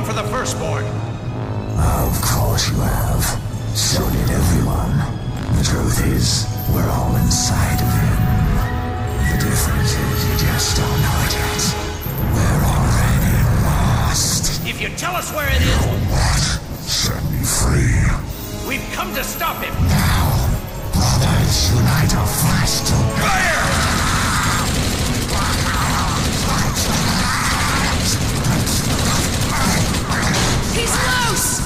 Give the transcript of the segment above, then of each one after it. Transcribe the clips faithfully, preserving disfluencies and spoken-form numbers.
come for the Firstborn. Of course you have. So did everyone. The truth is, we're all inside of him. The difference is you just don't know it yet. We're already lost. If you tell us where it is... What? Set me free. We've come to stop him. Now, brothers, unite our fight to... Fire! He's loose!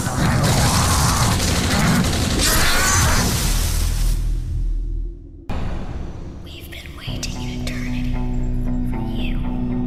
We've been waiting an eternity for you.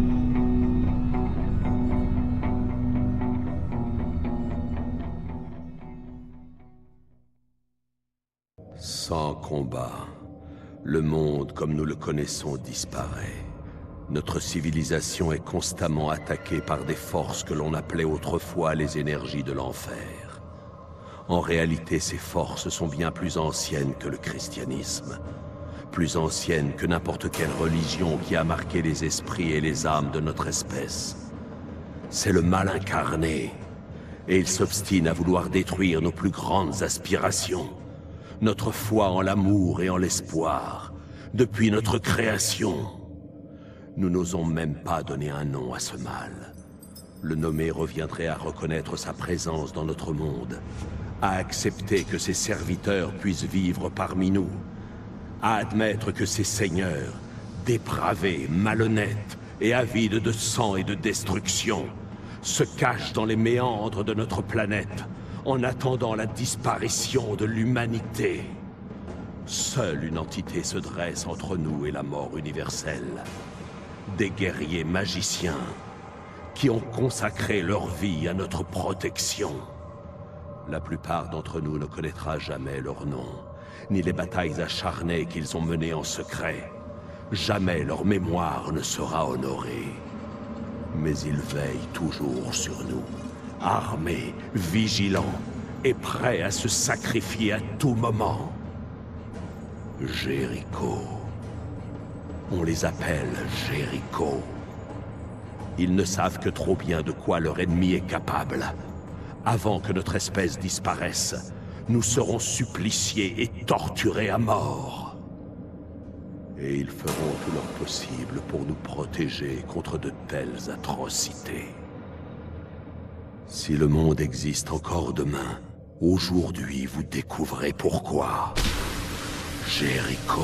Sans combat, le monde comme nous le connaissons disparaît. Notre civilisation est constamment attaquée par des forces que l'on appelait autrefois les énergies de l'enfer. En réalité, ces forces sont bien plus anciennes que le christianisme, plus anciennes que n'importe quelle religion qui a marqué les esprits et les âmes de notre espèce. C'est le mal incarné, et il s'obstine à vouloir détruire nos plus grandes aspirations, notre foi en l'amour et en l'espoir, depuis notre création. Nous n'osons même pas donner un nom à ce mal. Le nommer reviendrait à reconnaître sa présence dans notre monde, à accepter que ses serviteurs puissent vivre parmi nous, à admettre que ses seigneurs, dépravés, malhonnêtes et avides de sang et de destruction, se cachent dans les méandres de notre planète en attendant la disparition de l'humanité. Seule une entité se dresse entre nous et la mort universelle. Des guerriers magiciens qui ont consacré leur vie à notre protection. La plupart d'entre nous ne connaîtra jamais leur nom, ni les batailles acharnées qu'ils ont menées en secret. Jamais leur mémoire ne sera honorée. Mais ils veillent toujours sur nous, armés, vigilants et prêts à se sacrifier à tout moment. Jéricho. On les appelle Jéricho. Ils ne savent que trop bien de quoi leur ennemi est capable. Avant que notre espèce disparaisse, nous serons suppliciés et torturés à mort. Et ils feront tout leur possible pour nous protéger contre de telles atrocités. Si le monde existe encore demain, aujourd'hui vous découvrez pourquoi. Jéricho.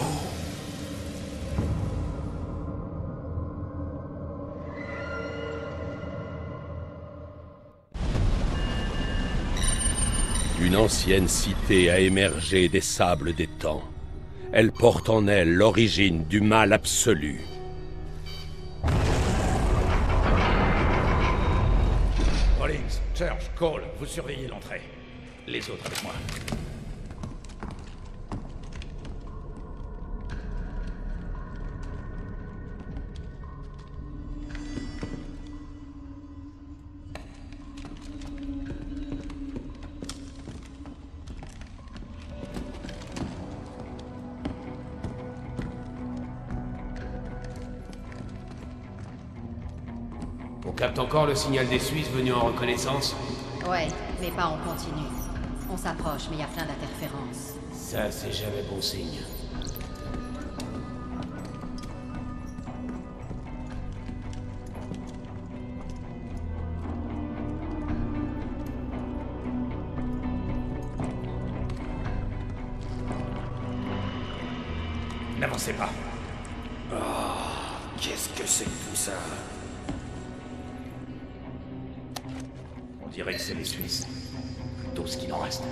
Une ancienne cité a émergé des sables des temps. Elle porte en elle l'origine du mal absolu. Rollins, Church, Cole, vous surveillez l'entrée. Les autres avec moi. On capte encore le signal des Suisses venus en reconnaissance? Ouais, mais pas en continu. On s'approche, mais il y a plein d'interférences. Ça, c'est jamais bon signe. N'avancez pas. Oh, qu'est-ce que c'est que tout ça? On dirait que c'est les Suisses. Tout ce qu'il en reste.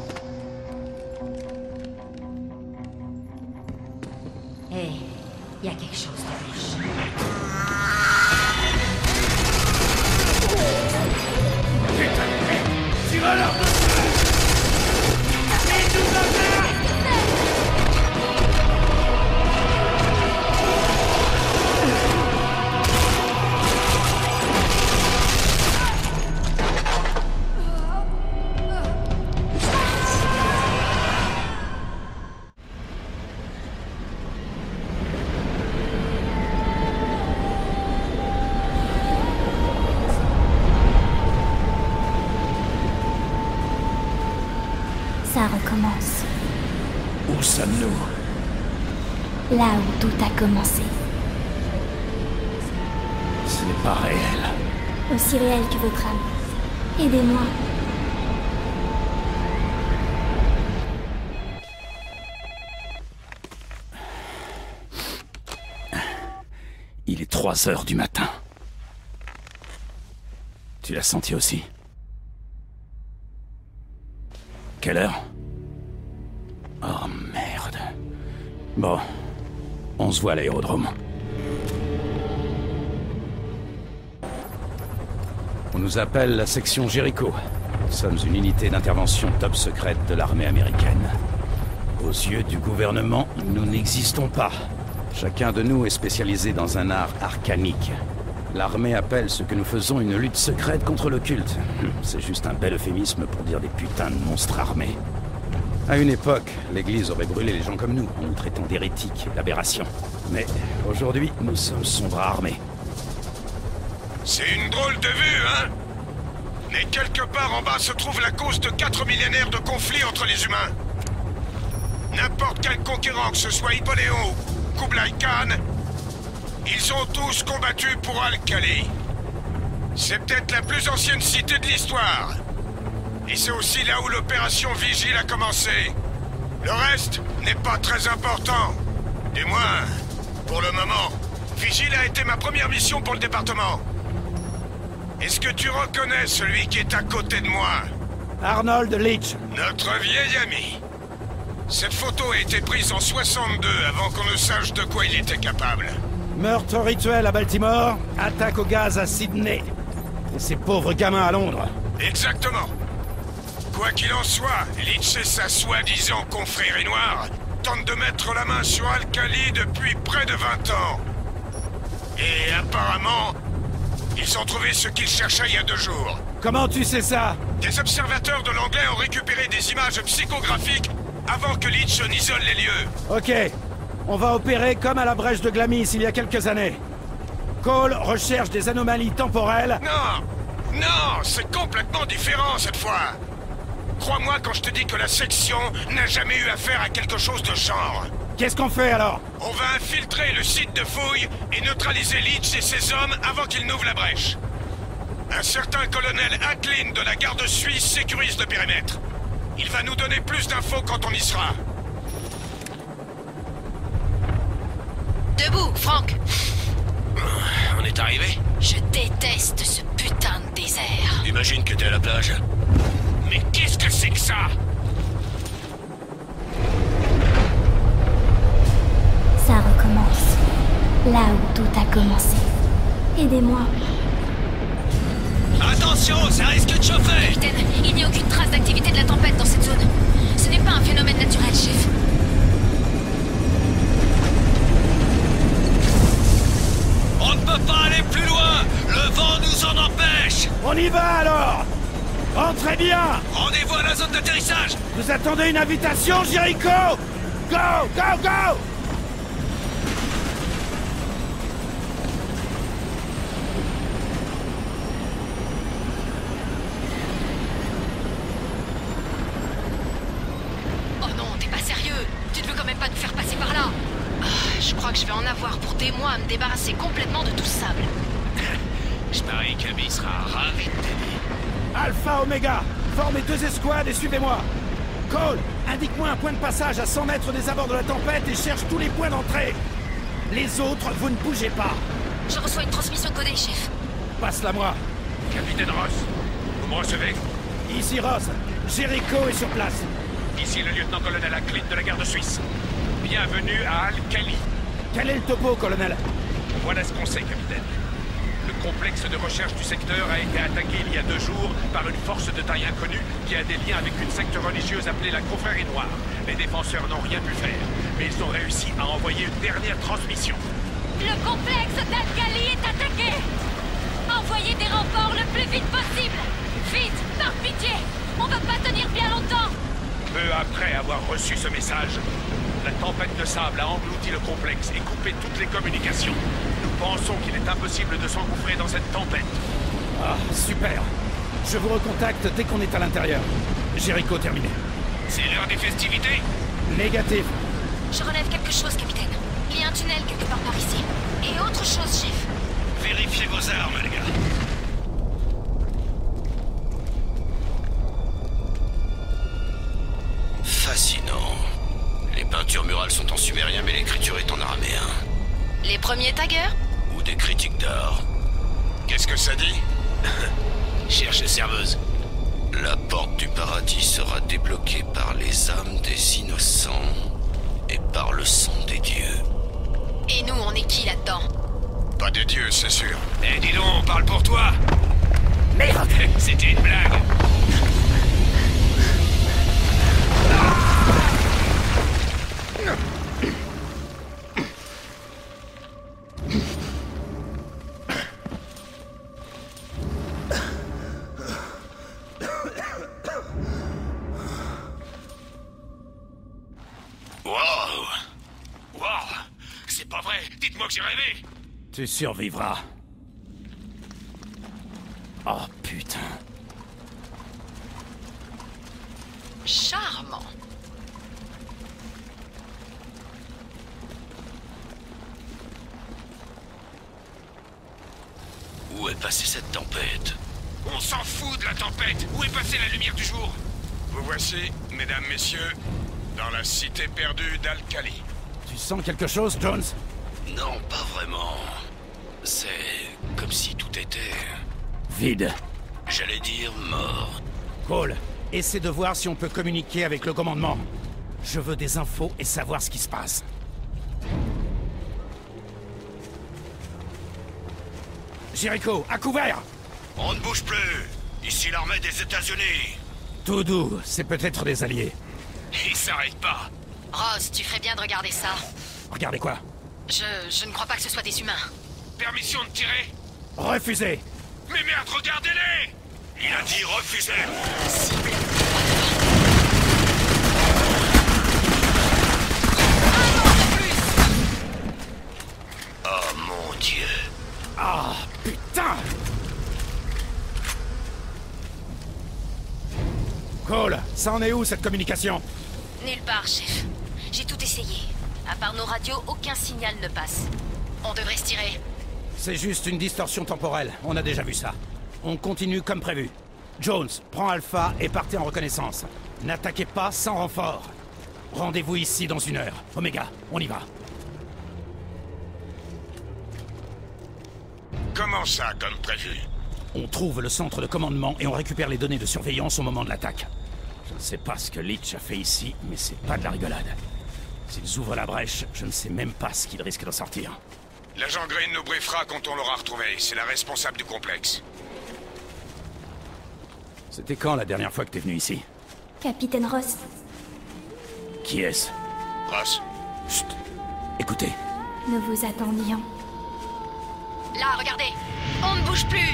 Hé, hey, il y a quelque chose de riche. Putain de merde! Tire-leur dessus! Et tout va bien! sommes-nous? Là où tout a commencé. Ce n'est pas réel. Aussi réel que votre âme. Aidez-moi. Il est trois heures du matin. Tu l'as senti aussi? Quelle heure? Oh merde. Bon, on se voit à l'aérodrome. On nous appelle la section Jericho. Nous sommes une unité d'intervention top secrète de l'armée américaine. Aux yeux du gouvernement, nous n'existons pas. Chacun de nous est spécialisé dans un art arcanique. L'armée appelle ce que nous faisons une lutte secrète contre l'occulte. C'est juste un bel euphémisme pour dire des putains de monstres armés. À une époque, l'Église aurait brûlé les gens comme nous, en nous traitant d'hérétiques et d'aberrations. Mais aujourd'hui, nous sommes son bras armé. C'est une drôle de vue, hein? Mais quelque part en bas se trouve la cause de quatre millénaires de conflits entre les humains. N'importe quel conquérant, que ce soit Hippoléon ou Kublai Khan, ils ont tous combattu pour Al-Kali. C'est peut-être la plus ancienne cité de l'histoire. Et c'est aussi là où l'opération Vigile a commencé. Le reste n'est pas très important. Du moins, pour le moment. Vigile a été ma première mission pour le département. Est-ce que tu reconnais celui qui est à côté de moi? Arnold Leach. Notre vieil ami. Cette photo a été prise en soixante-deux, avant qu'on ne sache de quoi il était capable. Meurtre rituel à Baltimore, attaque au gaz à Sydney. Et ces pauvres gamins à Londres. Exactement. Quoi qu'il en soit, Leach et sa soi-disant confrérie noire tentent de mettre la main sur Al-Kali depuis près de vingt ans. Et apparemment, ils ont trouvé ce qu'ils cherchaient il y a deux jours. Comment tu sais ça? Des observateurs de l'anglais ont récupéré des images psychographiques avant que Leach n'isole les lieux. Ok. On va opérer comme à la brèche de Glamis il y a quelques années. Cole recherche des anomalies temporelles. Non! Non! C'est complètement différent cette fois! Crois-moi quand je te dis que la section n'a jamais eu affaire à quelque chose de genre. Qu'est-ce qu'on fait alors? On va infiltrer le site de fouille et neutraliser Leach et ses hommes avant qu'ils n'ouvrent la brèche. Un certain colonel Atlin de la garde suisse sécurise le périmètre. Il va nous donner plus d'infos quand on y sera. Debout, Franck! On est arrivé? Je déteste ce putain de désert. Imagine que t'es à la plage. Mais qu'est-ce que c'est que ça? Ça recommence. Là où tout a commencé. Aidez-moi. Attention, ça risque de chauffer! Capitaine, il n'y a aucune trace d'activité de la tempête dans cette zone. Ce n'est pas un phénomène naturel, chef. On ne peut pas aller plus loin! Le vent nous en empêche! On y va alors! Entrez bien! Rendez-vous à la zone d'atterrissage! Vous attendez une invitation, Jericho? Go! Go! Go! Oh non, t'es pas sérieux. Tu ne veux quand même pas nous faire passer par là. Ah, je crois que je vais en avoir pour des mois à me débarrasser complètement de tout ce sable. Je parie qu'Abby sera ravi de t'aider. Alpha Omega, formez deux escouades et suivez-moi. Cole, indique-moi un point de passage à cent mètres des abords de la tempête et cherche tous les points d'entrée. Les autres, vous ne bougez pas. Je reçois une transmission codée, chef. Passe-la moi. Capitaine Ross, vous me recevez? Ici Ross, Jericho est sur place. Ici le lieutenant-colonel Atlin de la garde suisse. Bienvenue à Al-Kali. Quel est le topo, colonel? Voilà ce qu'on sait, capitaine. Le complexe de recherche du secteur a été attaqué il y a deux jours par une force de taille inconnue qui a des liens avec une secte religieuse appelée la Confrérie Noire. Les défenseurs n'ont rien pu faire, mais ils ont réussi à envoyer une dernière transmission. Le complexe d'Al-Kali est attaqué. Envoyez des renforts le plus vite possible. Vite, par pitié. On va pas tenir bien longtemps. Peu après avoir reçu ce message, la tempête de sable a englouti le complexe et coupé toutes les communications. Nous pensons qu'il est impossible de s'engouffrer dans cette tempête. Ah, super. Je vous recontacte dès qu'on est à l'intérieur. Jericho terminé. C'est l'heure des festivités? Négatif. Je relève quelque chose, capitaine. Il y a un tunnel quelque part par ici. Et autre chose, chef. Vérifiez vos armes, les gars. Fascinant. Les peintures murales sont en sumérien, mais l'écriture est en araméen. Les premiers taggers? Ou des critiques d'art. Qu'est-ce que ça dit? Cherche serveuse. La porte du paradis sera débloquée par les âmes des innocents et par le sang des dieux. Et nous, on est qui là-dedans? Pas des dieux, c'est sûr. Eh, dis donc, on parle pour toi. Merde! C'était une blague. Dites-moi que j'ai rêvé. Tu survivras. Oh putain. Charmant. Où est passée cette tempête? On s'en fout de la tempête. Où est passée la lumière du jour? Vous voici, mesdames, messieurs, dans la cité perdue d'Al-Khali. Tu sens quelque chose, Jones? Non, pas vraiment. C'est comme si tout était... Vide. J'allais dire mort. Cole, essaie de voir si on peut communiquer avec le commandement. Je veux des infos et savoir ce qui se passe. Jericho, à couvert! On ne bouge plus. Ici l'armée des États-Unis. Tout doux, c'est peut-être des alliés. Ils s'arrêtent pas. Rose, tu ferais bien de regarder ça. Regardez quoi? Je... je ne crois pas que ce soit des humains. Permission de tirer? Refusé! Mais merde, regardez-les! Il a dit refuser. Cible. Oh mon Dieu. Ah, putain! Cole, ça en est où cette communication? Nulle part, chef. J'ai tout essayé. À part nos radios, aucun signal ne passe. On devrait se tirer. C'est juste une distorsion temporelle, on a déjà vu ça. On continue comme prévu. Jones, prends Alpha et partez en reconnaissance. N'attaquez pas sans renfort. Rendez-vous ici dans une heure. Omega, on y va. Comment ça, comme prévu? On trouve le centre de commandement et on récupère les données de surveillance au moment de l'attaque. Je ne sais pas ce que Leach a fait ici, mais c'est pas de la rigolade. S'ils ouvrent la brèche, je ne sais même pas ce qu'ils risquent d'en sortir. L'agent Green nous briefera quand on l'aura retrouvé. C'est la responsable du complexe. C'était quand la dernière fois que t'es venu ici? Capitaine Ross. Qui est-ce? Ross. Chut. Écoutez. Nous vous attendions. Là, regardez. On ne bouge plus.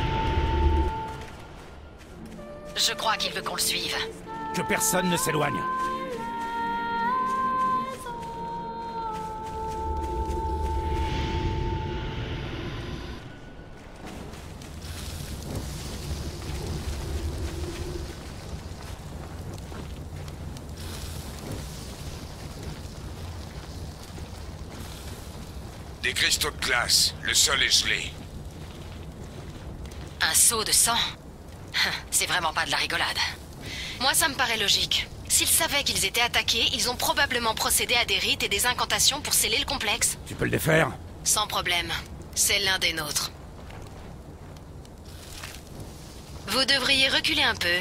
Je crois qu'il veut qu'on le suive. Que personne ne s'éloigne. Des cristaux de glace. Le sol est gelé. Un seau de sang? C'est vraiment pas de la rigolade. Moi, ça me paraît logique. S'ils savaient qu'ils étaient attaqués, ils ont probablement procédé à des rites et des incantations pour sceller le complexe. Tu peux le défaire? Sans problème. C'est l'un des nôtres. Vous devriez reculer un peu.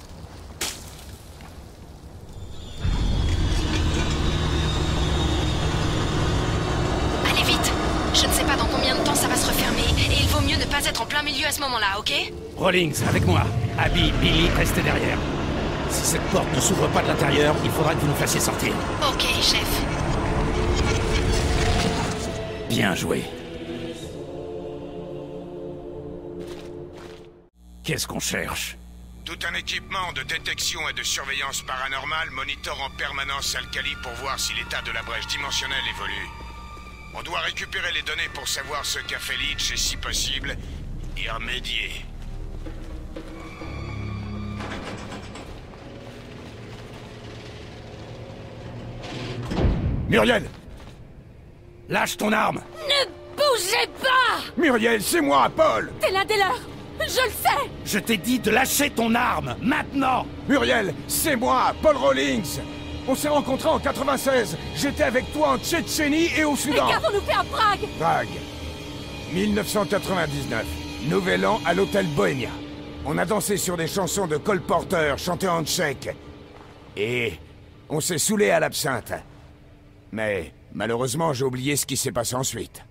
Allez vite! Je ne sais pas dans combien de temps ça va se refermer, et il vaut mieux ne pas être en plein milieu à ce moment-là, ok? Rawlings, avec moi. Abby, Billy, restez derrière. Si cette porte ne s'ouvre pas de l'intérieur, il faudra que vous nous fassiez sortir. Ok, chef. Bien joué. Qu'est-ce qu'on cherche? Tout un équipement de détection et de surveillance paranormale monitore en permanence Al-Khali pour voir si l'état de la brèche dimensionnelle évolue. On doit récupérer les données pour savoir ce qu'a fait Leach et, si possible, y remédier. Muriel! Lâche ton arme! Ne bougez pas! Muriel, c'est moi, Paul! T'es l'un des leurs! Je le sais! Je t'ai dit de lâcher ton arme, maintenant! Muriel, c'est moi, Paul Rawlings! On s'est rencontrés en quatre-vingt-seize. J'étais avec toi en Tchétchénie et au Soudan. Mais qu'avons-nous fait à Prague? Prague. mille neuf cent quatre-vingt-dix-neuf. Nouvel an à l'hôtel Bohemia. On a dansé sur des chansons de Cole Porter chantées en tchèque. Et on s'est saoulé à l'absinthe. Mais malheureusement, j'ai oublié ce qui s'est passé ensuite.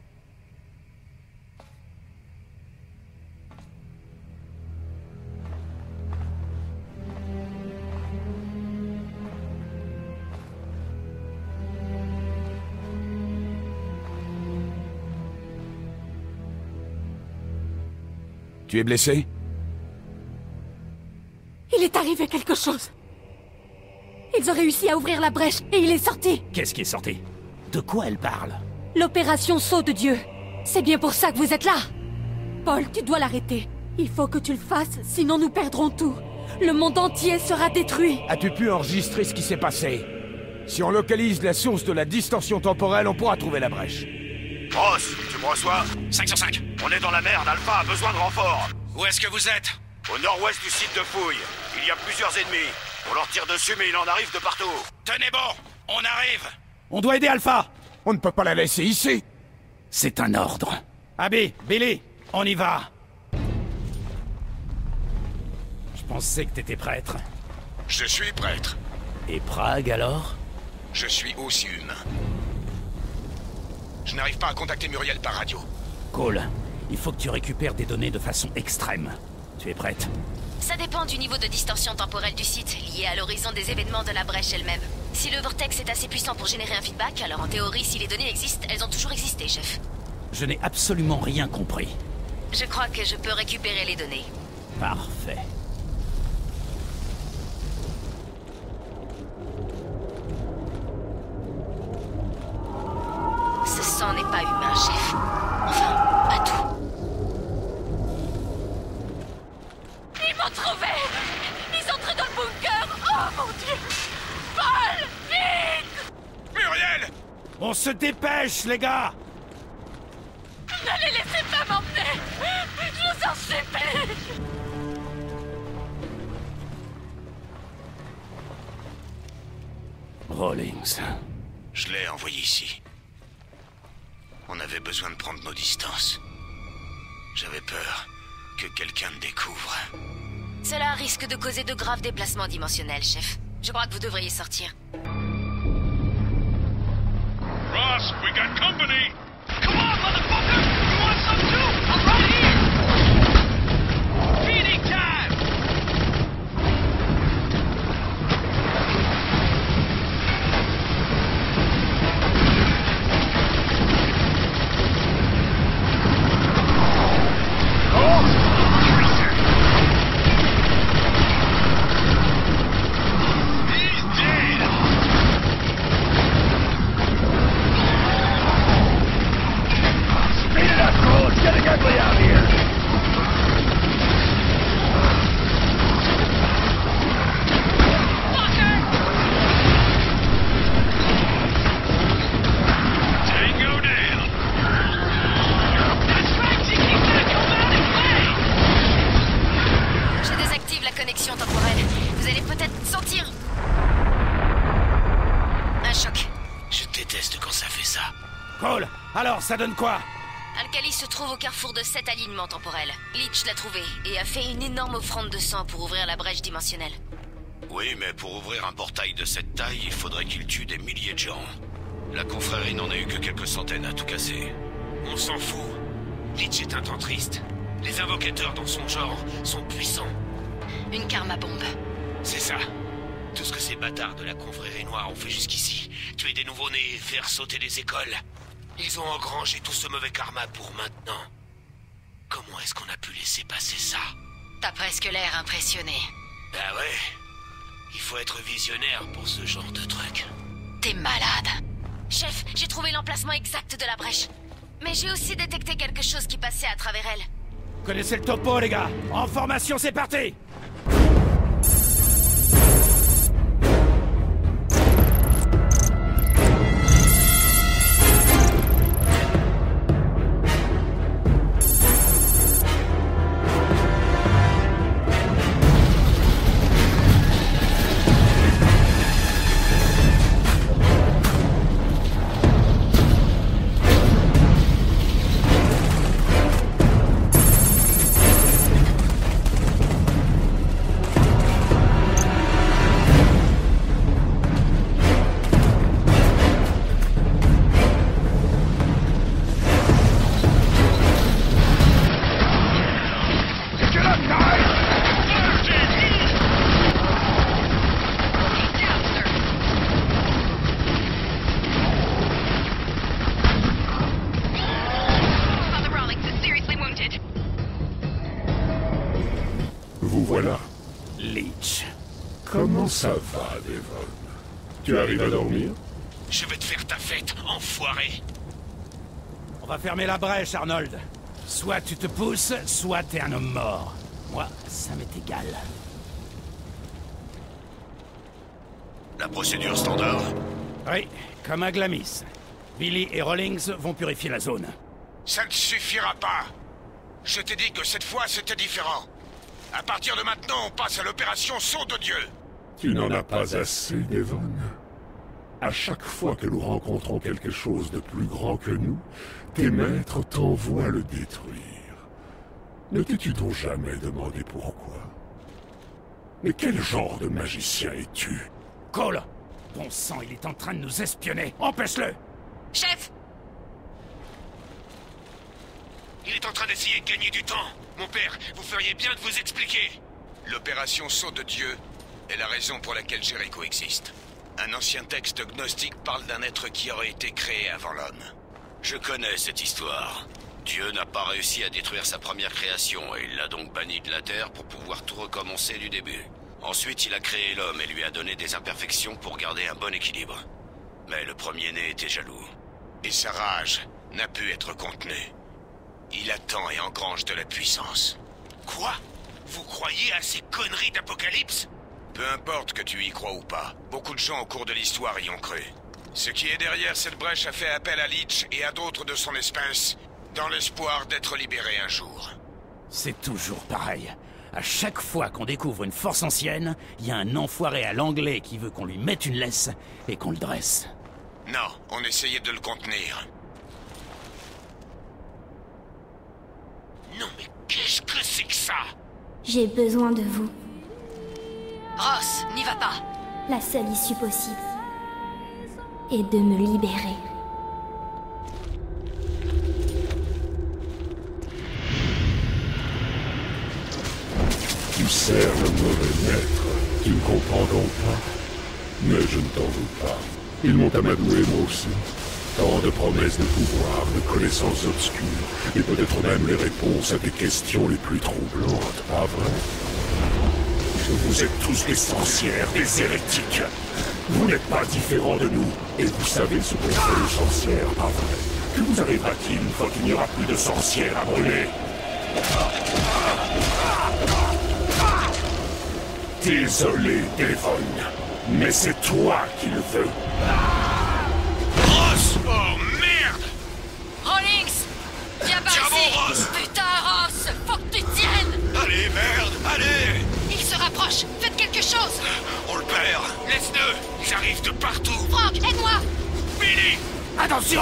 Tu es blessé? Il est arrivé quelque chose. Ils ont réussi à ouvrir la brèche et il est sorti. Qu'est-ce qui est sorti? De quoi elle parle? L'opération Sceau de Dieu. C'est bien pour ça que vous êtes là. Paul, tu dois l'arrêter. Il faut que tu le fasses, sinon nous perdrons tout. Le monde entier sera détruit. As-tu pu enregistrer ce qui s'est passé? Si on localise la source de la distorsion temporelle, on pourra trouver la brèche. Ross, tu me reçois? cinq sur cinq. On est dans la merde, Alpha a besoin de renfort. Où est-ce que vous êtes? Au nord-ouest du site de fouille. Il y a plusieurs ennemis. On leur tire dessus, mais il en arrive de partout. Tenez bon, on arrive. On doit aider Alpha. On ne peut pas la laisser ici. C'est un ordre. Abby, Billy, on y va. Je pensais que t'étais prêtre. Je suis prêtre. Et Prague alors? Je suis aussi humain. Je n'arrive pas à contacter Muriel par radio. Cole, il faut que tu récupères des données de façon extrême. Tu es prête? Ça dépend du niveau de distorsion temporelle du site, lié à l'horizon des événements de la brèche elle-même. Si le vortex est assez puissant pour générer un feedback, alors en théorie, si les données existent, elles ont toujours existé, chef. Je n'ai absolument rien compris. Je crois que je peux récupérer les données. Parfait. Ce sang n'est pas humain, chef. Enfin, pas tout. Ils m'ont trouvé! Ils entrent dans le bunker! Oh mon Dieu! Paul! Vite! Muriel! On se dépêche, les gars! Ne les laissez pas m'emmener! Je vous en supplie! Rawlings. Je l'ai envoyé ici. On avait besoin de prendre nos distances. J'avais peur que quelqu'un me découvre. Cela risque de causer de graves déplacements dimensionnels, chef. Je crois que vous devriez sortir. Ross, we got company! Come on, motherfucker! You want some too? I'm right here! Feeding time! Alors, ça donne quoi? Alkali se trouve au carrefour de sept alignements temporels. Leech l'a trouvé et a fait une énorme offrande de sang pour ouvrir la brèche dimensionnelle. Oui, mais pour ouvrir un portail de cette taille, il faudrait qu'il tue des milliers de gens. La confrérie n'en a eu que quelques centaines à tout casser. On s'en fout. Leech est un temps triste. Les invocateurs dans son genre sont puissants. Une karma bombe. C'est ça. Tout ce que ces bâtards de la confrérie noire ont fait jusqu'ici. Tuer des nouveau-nés, faire sauter des écoles. Ils ont engrangé tout ce mauvais karma pour maintenant. Comment est-ce qu'on a pu laisser passer ça? T'as presque l'air impressionné. Bah ouais. Il faut être visionnaire pour ce genre de truc. T'es malade. Chef, j'ai trouvé l'emplacement exact de la brèche. Mais j'ai aussi détecté quelque chose qui passait à travers elle. Connaissez le topo, les gars. En formation, c'est parti. vous voilà. Leech. Comment ça va, Devon? Tu arrives à dormir? Je vais te faire ta fête, enfoiré. On va fermer la brèche, Arnold. Soit tu te pousses, soit t'es un homme mort. Moi, ça m'est égal. La procédure standard? Oui, comme à Glamis. Billy et Rawlings vont purifier la zone. Ça ne suffira pas. Je t'ai dit que cette fois, c'était différent. À partir de maintenant, on passe à l'opération Saut de Dieu. Tu n'en as pas assez, Devon. À chaque fois que nous rencontrons quelque chose de plus grand que nous, tes maîtres t'envoient le détruire. Ne t'es-tu donc jamais demandé pourquoi? Mais quel genre de magicien es-tu? Cole! Bon sang, il est en train de nous espionner. Empêche-le! Chef! Il est en train d'essayer de gagner du temps. Mon père, vous feriez bien de vous expliquer. L'opération Saut de Dieu est la raison pour laquelle Jericho existe. Un ancien texte gnostique parle d'un être qui aurait été créé avant l'homme. Je connais cette histoire. Dieu n'a pas réussi à détruire sa première création et il l'a donc banni de la Terre pour pouvoir tout recommencer du début. Ensuite, il a créé l'homme et lui a donné des imperfections pour garder un bon équilibre. Mais le premier-né était jaloux. Et sa rage n'a pu être contenue. Il attend et engrange de la puissance. Quoi? Vous croyez à ces conneries d'Apocalypse? Peu importe que tu y crois ou pas, beaucoup de gens au cours de l'histoire y ont cru. Ce qui est derrière cette brèche a fait appel à Leech et à d'autres de son espèce, dans l'espoir d'être libéré un jour. C'est toujours pareil. À chaque fois qu'on découvre une force ancienne, il y a un enfoiré à l'anglais qui veut qu'on lui mette une laisse et qu'on le dresse. Non, on essayait de le contenir. Non mais qu'est-ce que c'est que ça? J'ai besoin de vous. Ross, n'y va pas. La seule issue possible est de me libérer. Tu sers le mauvais maître. Tu ne comprends donc pas. Mais je ne t'en veux pas. Ils m'ont amadoué moi aussi. Tant de promesses de pouvoir, de connaissances obscures, et peut-être même les réponses à des questions les plus troublantes, pas vrai? Vous êtes tous des sorcières, des hérétiques. Vous n'êtes pas différents de nous, et vous savez ce qu'on fait aux sorcières, pas vrai? Que vous arrivera-t-il une fois qu'il n'y aura plus de sorcières à brûler? Désolé, Devon, mais c'est toi qui le veux. Ross! Oh merde! Rawlings! Viens par Tiens ici! bon, Ross! Putain, Ross! Faut que tu tiennes! Allez, merde! Allez! Il se rapproche! Faites quelque chose! On le perd! Laisse-le! Ils arrivent de partout! Frank, aide-moi! Billy! Attention!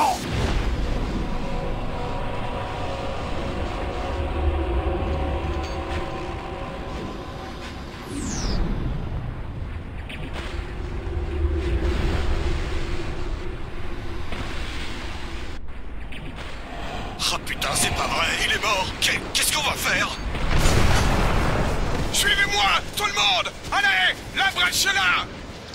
Oh putain, c'est pas vrai! Il est mort! Qu'est-ce qu'on va faire? Suivez-moi, tout le monde! Allez! La brèche est là!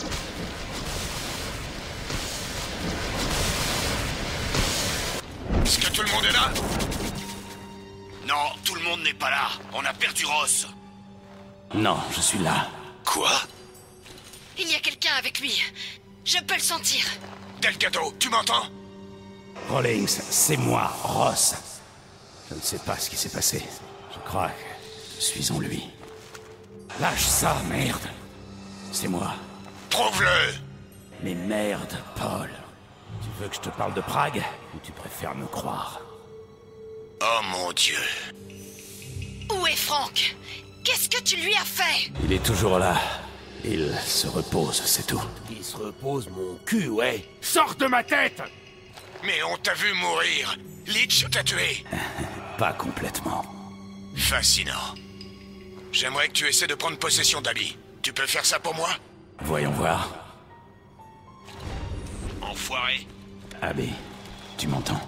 Est-ce que tout le monde est là? Non, tout le monde n'est pas là. On a perdu Ross. Non, je suis là. Quoi? Il y a quelqu'un avec lui. Je peux le sentir. Delgado, tu m'entends? Rawlings, c'est moi, Ross. Je ne sais pas ce qui s'est passé. Je crois que je suis en lui. Lâche ça, merde. C'est moi. Prouve-le! Mais merde, Paul. Tu veux que je te parle de Prague ou tu préfères me croire? Oh mon Dieu. Où est Frank? Qu'est-ce que tu lui as fait? Il est toujours là. Il se repose, c'est tout. Il se repose mon cul, ouais. Sors de ma tête! Mais on t'a vu mourir. Leech t'a tué. Pas complètement. Fascinant. J'aimerais que tu essaies de prendre possession d'Abby. Tu peux faire ça pour moi? Voyons voir. Enfoiré. Abby, tu m'entends?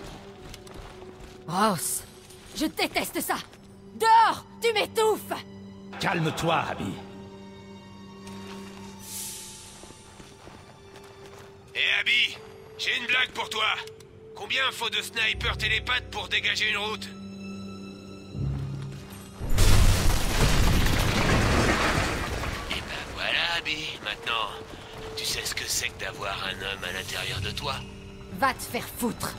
Ross, je déteste ça. Dehors, tu m'étouffes. Calme-toi, Abby. Hé hey, Abby, j'ai une blague pour toi. Combien faut de snipers télépathes pour dégager une route? c'est que d'avoir un homme à l'intérieur de toi. Va te faire foutre.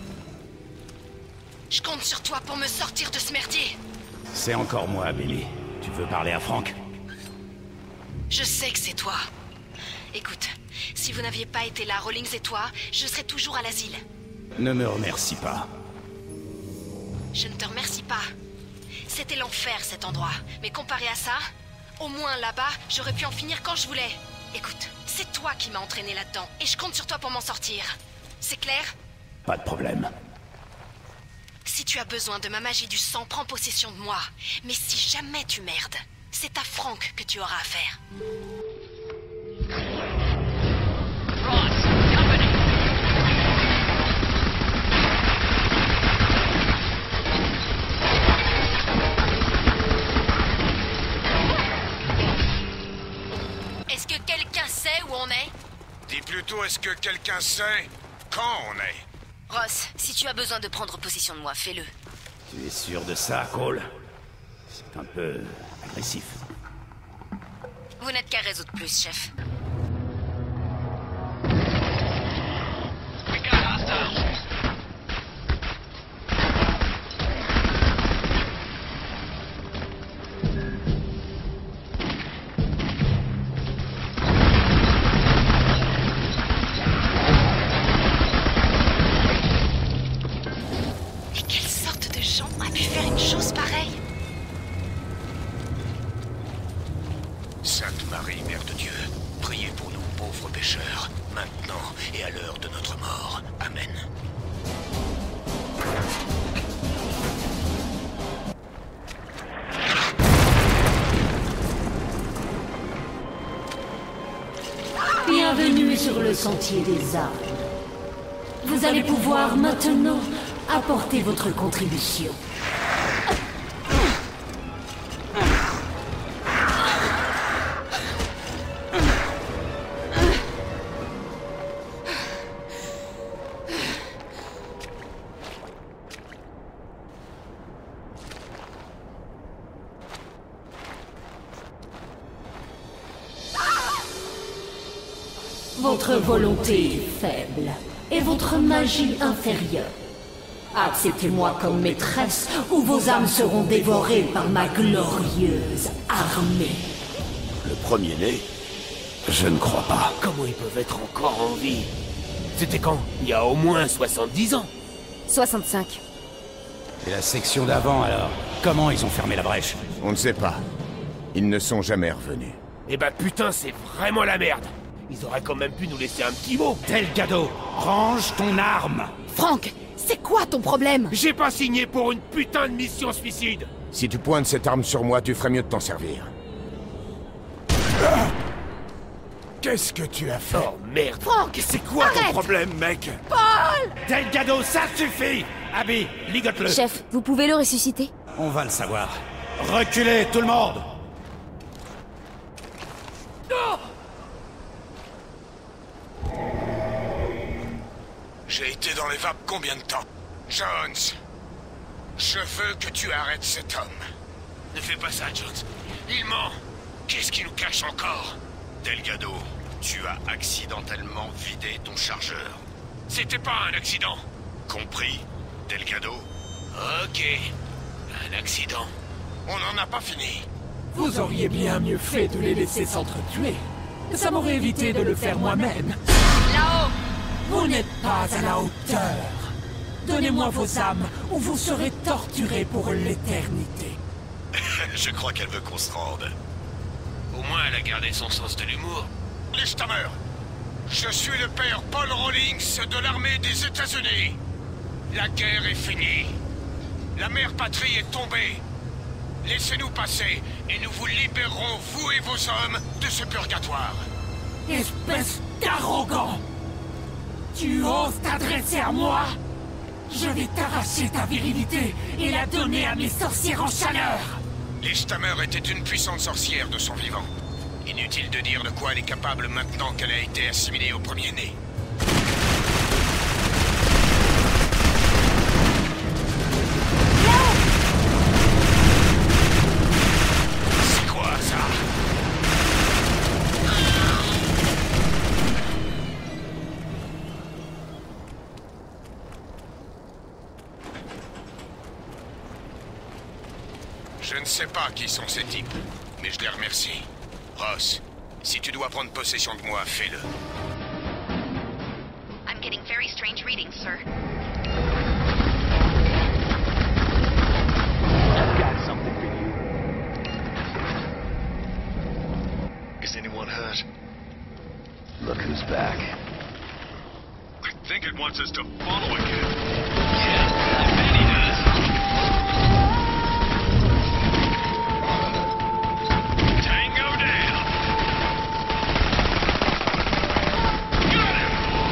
Je compte sur toi pour me sortir de ce merdier. C'est encore moi, Billy. Tu veux parler à Frank? Je sais que c'est toi. Écoute, si vous n'aviez pas été là, Rawlings et toi, je serais toujours à l'asile. Ne me remercie pas. Je ne te remercie pas. C'était l'enfer, cet endroit. Mais comparé à ça, au moins là-bas, j'aurais pu en finir quand je voulais. Écoute, c'est toi qui m'as entraîné là-dedans, et je compte sur toi pour m'en sortir. C'est clair? Pas de problème. Si tu as besoin de ma magie du sang, prends possession de moi. Mais si jamais tu merdes, c'est à Frank que tu auras affaire. Est-ce que quelqu'un sait où on est? Dis plutôt, est-ce que quelqu'un sait quand on est? Ross, si tu as besoin de prendre possession de moi, fais-le. Tu es sûr de ça, Cole? C'est un peu agressif. Vous n'êtes qu'un réseau de plus, chef. Sainte Marie, Mère de Dieu, priez pour nous pauvres pécheurs, maintenant et à l'heure de notre mort. Amen. Bienvenue sur le sentier des armes. Vous allez pouvoir maintenant apporter votre contribution. Votre volonté est faible et votre magie inférieure. Acceptez-moi comme maîtresse ou vos âmes seront dévorées par ma glorieuse armée. Le premier-né? Je ne crois pas. Comment ils peuvent être encore en vie? C'était quand? Il y a au moins soixante-dix ans. soixante-cinq. Et la section d'avant, alors? Comment ils ont fermé la brèche? On ne sait pas. Ils ne sont jamais revenus. Eh bah putain, c'est vraiment la merde. Ils auraient quand même pu nous laisser un petit mot. Delgado, range ton arme. Frank, c'est quoi ton problème? J'ai pas signé pour une putain de mission suicide. Si tu pointes cette arme sur moi, tu ferais mieux de t'en servir. Qu'est-ce que tu as fait? Oh merde. Frank, c'est quoi arrête. ton problème, mec? Paul! Delgado, ça suffit. Abby, ligote-le. Chef, vous pouvez le ressusciter? On va le savoir. Reculez, tout le monde. Non! J'ai été dans les vapes combien de temps? Jones, je veux que tu arrêtes cet homme. Ne fais pas ça, Jones. Il ment. Qu'est-ce qu'il nous cache encore? Delgado, tu as accidentellement vidé ton chargeur. C'était pas un accident. Compris, Delgado? Ok. Un accident. On n'en a pas fini. Vous auriez bien mieux fait de les laisser s'entretuer. Ça m'aurait évité de le faire moi-même. Là-haut! Vous n'êtes pas à la hauteur. Donnez-moi vos âmes, ou vous serez torturés pour l'éternité. Je crois qu'elle veut qu'on se rende. Au moins, elle a gardé son sens de l'humour. Lichtamer, je suis le père Paul Rawlings de l'armée des États-Unis. La guerre est finie. La mère patrie est tombée. Laissez-nous passer, et nous vous libérerons, vous et vos hommes, de ce purgatoire. Espèce d'arrogant! Tu oses t'adresser à moi? Je vais t'arracher ta virilité et la donner à mes sorcières en chaleur! Lichtamer était une puissante sorcière de son vivant. Inutile de dire de quoi elle est capable maintenant qu'elle a été assimilée au premier-né. C'est quoi ça? Je ne sais pas qui sont ces types, mais je les remercie. Ross, si tu dois prendre possession de moi, fais-le. I'm getting very strange readings, sir. I've got something for you. Is anyone hurt? Look who's back. I think it wants us to follow again. Yeah, I bet he does. Tango down. Got him.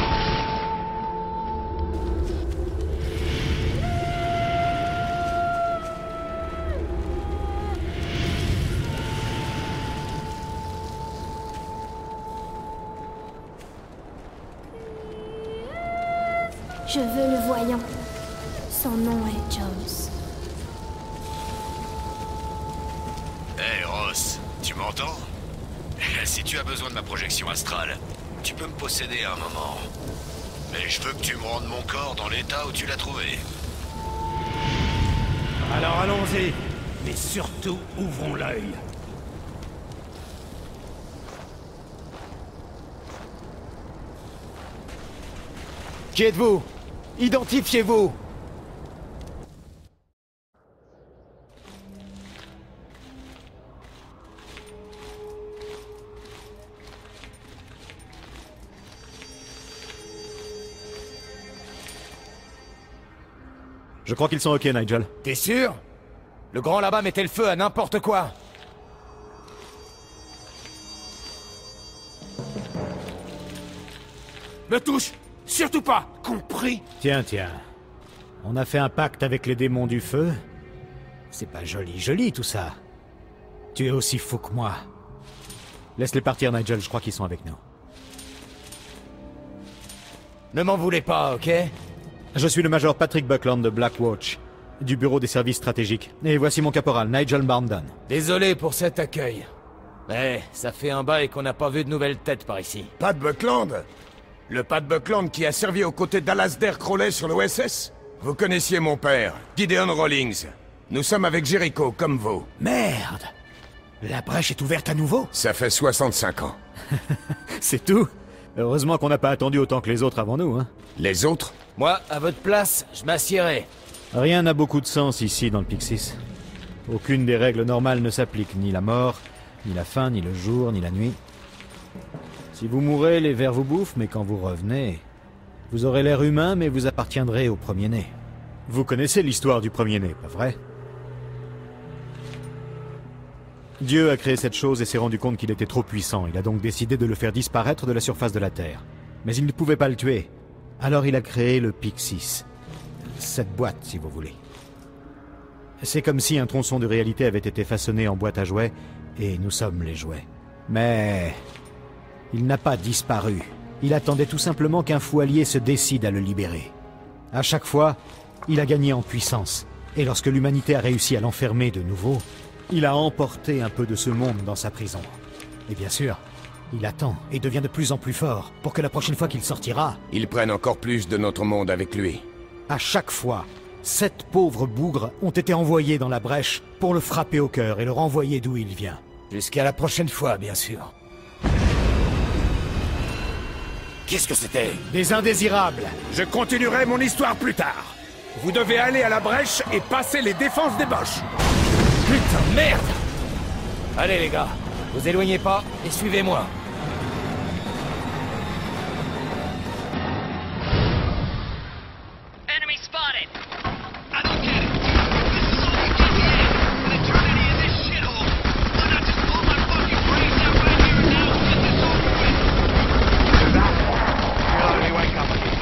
Je veux le voyant. Son nom est Jones. Hé, hey, Ross, tu m'entends? Si tu as besoin de ma projection astrale, tu peux me posséder à un moment. Mais je veux que tu me rendes mon corps dans l'état où tu l'as trouvé. Alors allons-y, mais surtout ouvrons l'œil. Qui êtes-vous? Identifiez-vous! Je crois qu'ils sont ok, Nigel. T'es sûr? Le grand là-bas mettait le feu à n'importe quoi. Me touche! Surtout pas! Compris? Tiens, tiens. On a fait un pacte avec les démons du feu. C'est pas joli, joli tout ça. Tu es aussi fou que moi. Laisse-les partir, Nigel, je crois qu'ils sont avec nous. Ne m'en voulez pas, ok? Je suis le major Patrick Buckland de Blackwatch, du bureau des services stratégiques. Et voici mon caporal, Nigel Barndon. Désolé pour cet accueil. Mais ça fait un bail qu'on n'a pas vu de nouvelles têtes par ici. Pat Buckland? Le Pat Buckland qui a servi aux côtés d'Alasdair Crowley sur l'O S S? Vous connaissiez mon père, Gideon Rawlings. Nous sommes avec Jericho, comme vous. Merde! La brèche est ouverte à nouveau? Ça fait soixante-cinq ans. C'est tout? Heureusement qu'on n'a pas attendu autant que les autres avant nous, hein. Les autres? Moi, à votre place, je m'assiérai. Rien n'a beaucoup de sens ici dans le Pixis. Aucune des règles normales ne s'applique, ni la mort, ni la faim, ni le jour, ni la nuit. Si vous mourrez, les vers vous bouffent, mais quand vous revenez, vous aurez l'air humain, mais vous appartiendrez au premier-né. Vous connaissez l'histoire du premier-né, pas vrai? Dieu a créé cette chose et s'est rendu compte qu'il était trop puissant. Il a donc décidé de le faire disparaître de la surface de la Terre. Mais il ne pouvait pas le tuer. Alors il a créé le Pixis. Cette boîte, si vous voulez. C'est comme si un tronçon de réalité avait été façonné en boîte à jouets, et nous sommes les jouets. Mais... il n'a pas disparu. Il attendait tout simplement qu'un fou allié se décide à le libérer. À chaque fois, il a gagné en puissance. Et lorsque l'humanité a réussi à l'enfermer de nouveau, il a emporté un peu de ce monde dans sa prison. Et bien sûr, il attend et devient de plus en plus fort pour que la prochaine fois qu'il sortira... ils prennent encore plus de notre monde avec lui. À chaque fois, sept pauvres bougres ont été envoyés dans la brèche pour le frapper au cœur et le renvoyer d'où il vient. Jusqu'à la prochaine fois, bien sûr. Qu'est-ce que c'était? Des indésirables. Je continuerai mon histoire plus tard. Vous devez aller à la brèche et passer les défenses des Boches. Putain, merde! Allez les gars, vous éloignez pas et suivez-moi. Enemy spotted! I don't get it. This is all we get here. An eternity in this shithole. Why not just pull my fucking brains out right here and now and get this over with? Do that. You'll only wake up again.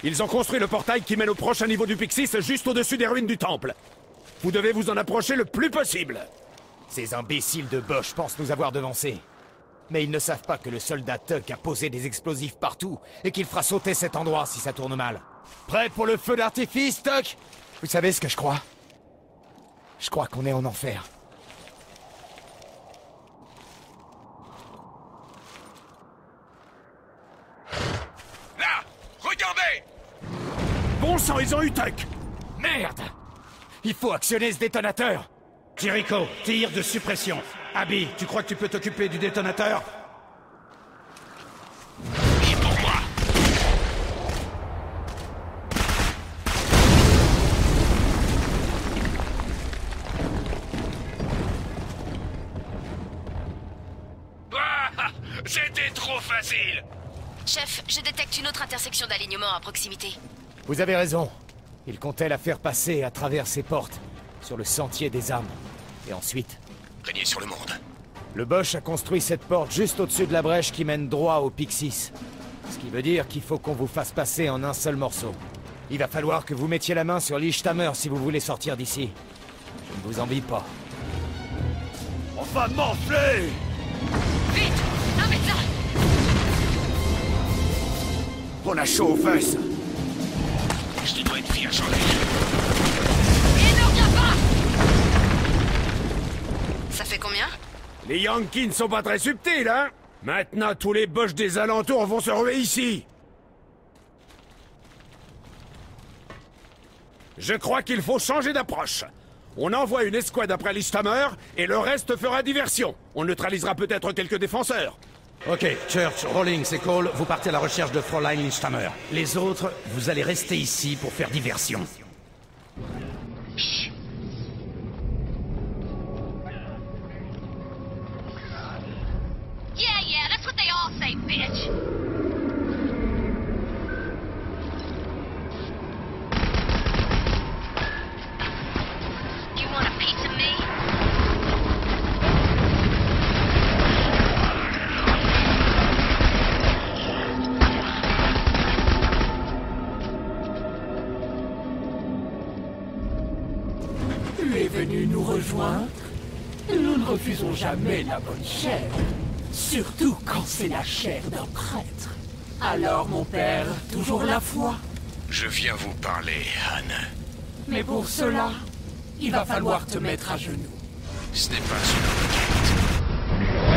Ils ont construit le portail qui mène au prochain niveau du Pixis, juste au-dessus des ruines du temple. Vous devez vous en approcher le plus possible. Ces imbéciles de Bosch pensent nous avoir devancés. Mais ils ne savent pas que le soldat Tuck a posé des explosifs partout et qu'il fera sauter cet endroit si ça tourne mal. Prêt pour le feu d'artifice, Tuck? Vous savez ce que je crois? Je crois qu'on est en enfer. Là! Regardez! Bon sang, ils ont eu Tuck! Merde! Il faut actionner ce détonateur! Jericho, tir de suppression. Abby, tu crois que tu peux t'occuper du détonateur? Et pour moi! Ah, c'était trop facile! Chef, je détecte une autre intersection d'alignement à proximité. Vous avez raison. Il comptait la faire passer à travers ces portes, sur le sentier des âmes. Et ensuite... Régner sur le monde. Le Bosch a construit cette porte juste au-dessus de la brèche qui mène droit au Pixis. Ce qui veut dire qu'il faut qu'on vous fasse passer en un seul morceau. Il va falloir que vous mettiez la main sur Lichtamer si vous voulez sortir d'ici. Je ne vous envie pas. On va m'enfler! Vite! Un médecin! On a chaud aux fesses! Je te dois être fier, j'en ai. Et ne reviens pas! Ça fait combien? Les Yankees ne sont pas très subtils, hein? Maintenant, tous les Boches des alentours vont se ruer ici. Je crois qu'il faut changer d'approche. On envoie une escouade après Lichtamer, et le reste fera diversion. On neutralisera peut-être quelques défenseurs. Ok, Church, Rawlings et Cole, vous partez à la recherche de Fräulein Lichtamer. Les autres, vous allez rester ici pour faire diversion. Chut. Yeah, yeah, that's what they all say, bitch! You want a piece of me? Tu es venu nous rejoindre? Nous ne refusons jamais la bonne chair. Surtout quand c'est la chair d'un prêtre. Alors, mon père, toujours la foi? Je viens vous parler, Anne. Mais pour cela, il va falloir te mettre à genoux. Ce n'est pas une requête.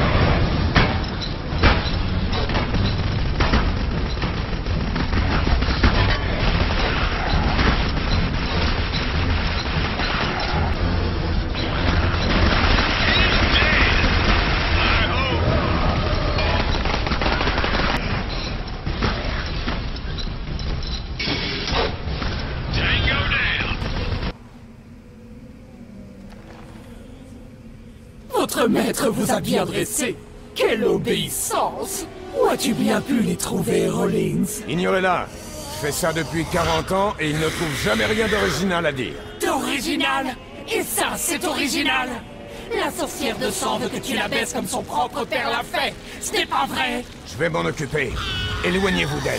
Votre maître vous a bien dressé. Quelle obéissance! Où as-tu bien pu les trouver, Rawlings? Ignorez-la. Je fais ça depuis quarante ans et il ne trouve jamais rien d'original à dire. D'original? Et ça, c'est original? La sorcière de sang veut que tu la baisses comme son propre père l'a fait. Ce n'est pas vrai? Je vais m'en occuper. Éloignez-vous d'elle.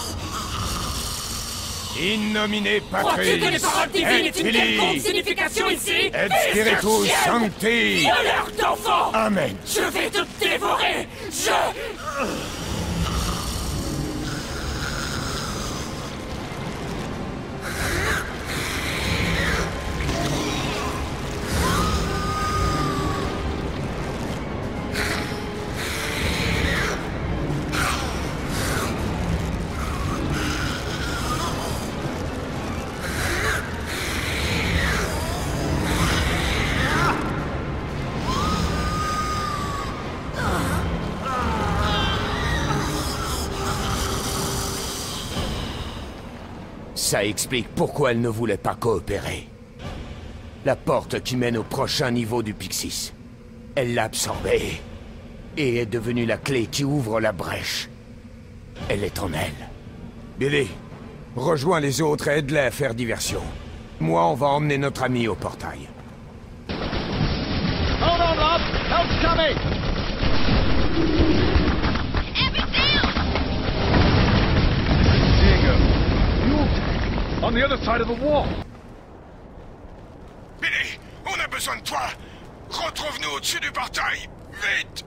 In nomine Crois-tu que les Patris, paroles divines et aient une quelconque Filii, signification ici? et Et Spiritus cette chienne, Sancti. violeur d'enfants! Amen. Je vais te dévorer! Je... Ça explique pourquoi elle ne voulait pas coopérer. La porte qui mène au prochain niveau du Pixis. Elle l'a absorbée. Et est devenue la clé qui ouvre la brèche. Elle est en elle. Billy, rejoins les autres et aide-les à faire diversion. Moi, on va emmener notre ami au portail. Hold on, Rob! Help's coming! Diego, you On the other side of the wall. Billy, on a besoin de toi. Retrouve-nous au-dessus du portail. Vite.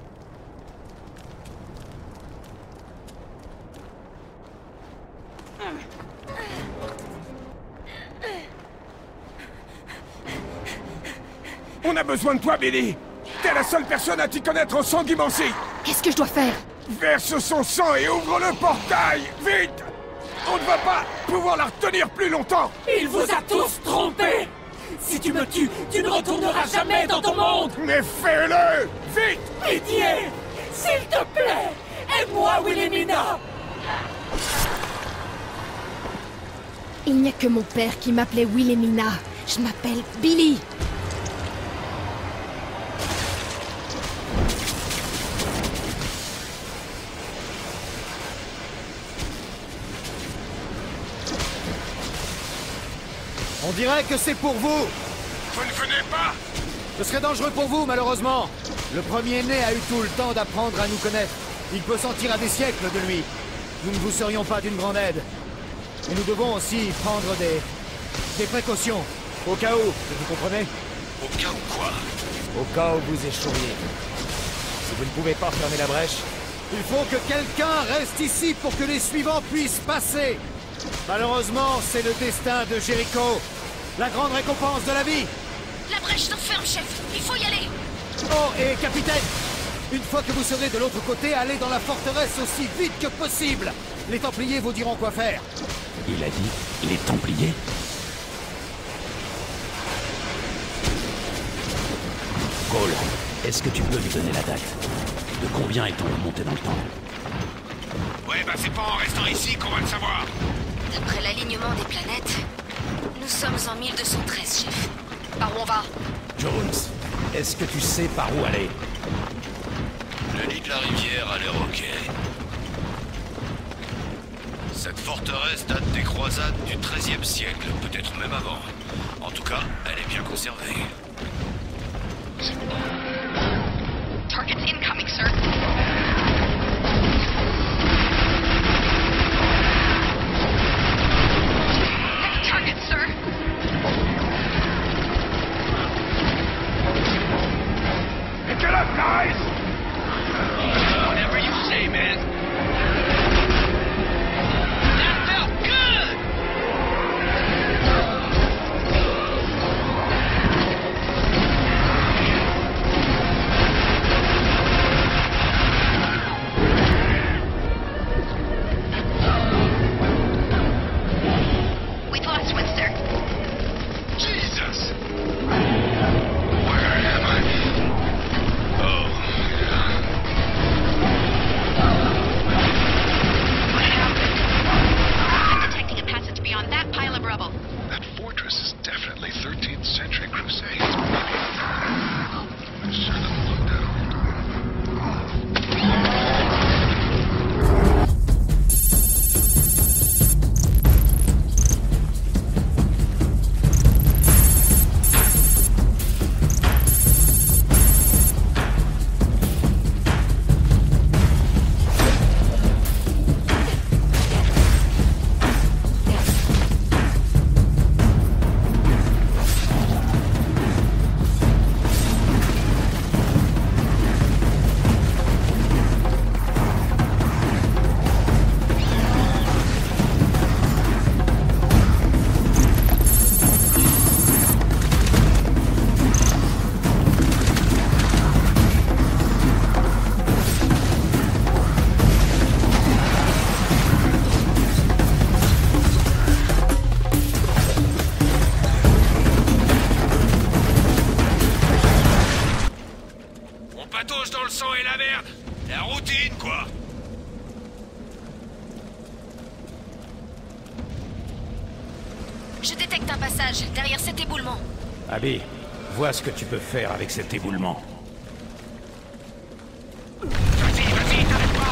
On a besoin de toi, Billy. T'es la seule personne à t'y connaître en sanguimancie. Qu'est-ce que je dois faire? Verse son sang et ouvre le portail. Vite. On ne va pas pouvoir la retenir plus longtemps. Il vous a tous trompés. Si tu me tues, tu ne retourneras jamais dans ton monde. Mais fais-le. Vite. Pitié. S'il te plaît. Aide-moi, Wilhelmina. Il n'y a que mon père qui m'appelait Wilhelmina. Je m'appelle Billy. On dirait que c'est pour vous. Vous ne venez pas? Ce serait dangereux pour vous, malheureusement. Le premier-né a eu tout le temps d'apprendre à nous connaître. Il peut sentir à des siècles de lui. Nous ne vous serions pas d'une grande aide. Et nous devons aussi prendre des... des précautions. Au cas où, vous comprenez? Au cas où quoi? Au cas où vous échoueriez. Si vous ne pouvez pas fermer la brèche, il faut que quelqu'un reste ici pour que les suivants puissent passer. Malheureusement, c'est le destin de Jericho. La grande récompense de la vie. La brèche s'enferme, chef. Il faut y aller. Oh, et capitaine, une fois que vous serez de l'autre côté, allez dans la forteresse aussi vite que possible. Les Templiers vous diront quoi faire. Il a dit les Templiers? Cole, est-ce que tu peux lui donner la date? De combien est-on remonté dans le temps? Ouais, bah c'est pas en restant ici qu'on va le savoir. D'après l'alignement des planètes, nous sommes en mille deux cent treize, chef. Par où on va? Jones, est-ce que tu sais par où aller? Le lit de la rivière a l'air ok. Cette forteresse date des croisades du treizième siècle, peut-être même avant. En tout cas, elle est bien conservée. Targets incoming, sir. Next target, sir. Pick it up, guys! Whatever you say, man. That felt good! We've lost one, sir. Jesus! Where am I? Oh, What happened? I'm detecting a passage beyond that pile of rubble. that fortress is definitely thirteenth century Crusades. I sure didn't look that old. On patauge dans le sang et la merde. La routine, quoi. Je détecte un passage derrière cet éboulement. Abby, vois ce que tu peux faire avec cet éboulement. Vas-y, vas-y, t'arrêtes pas!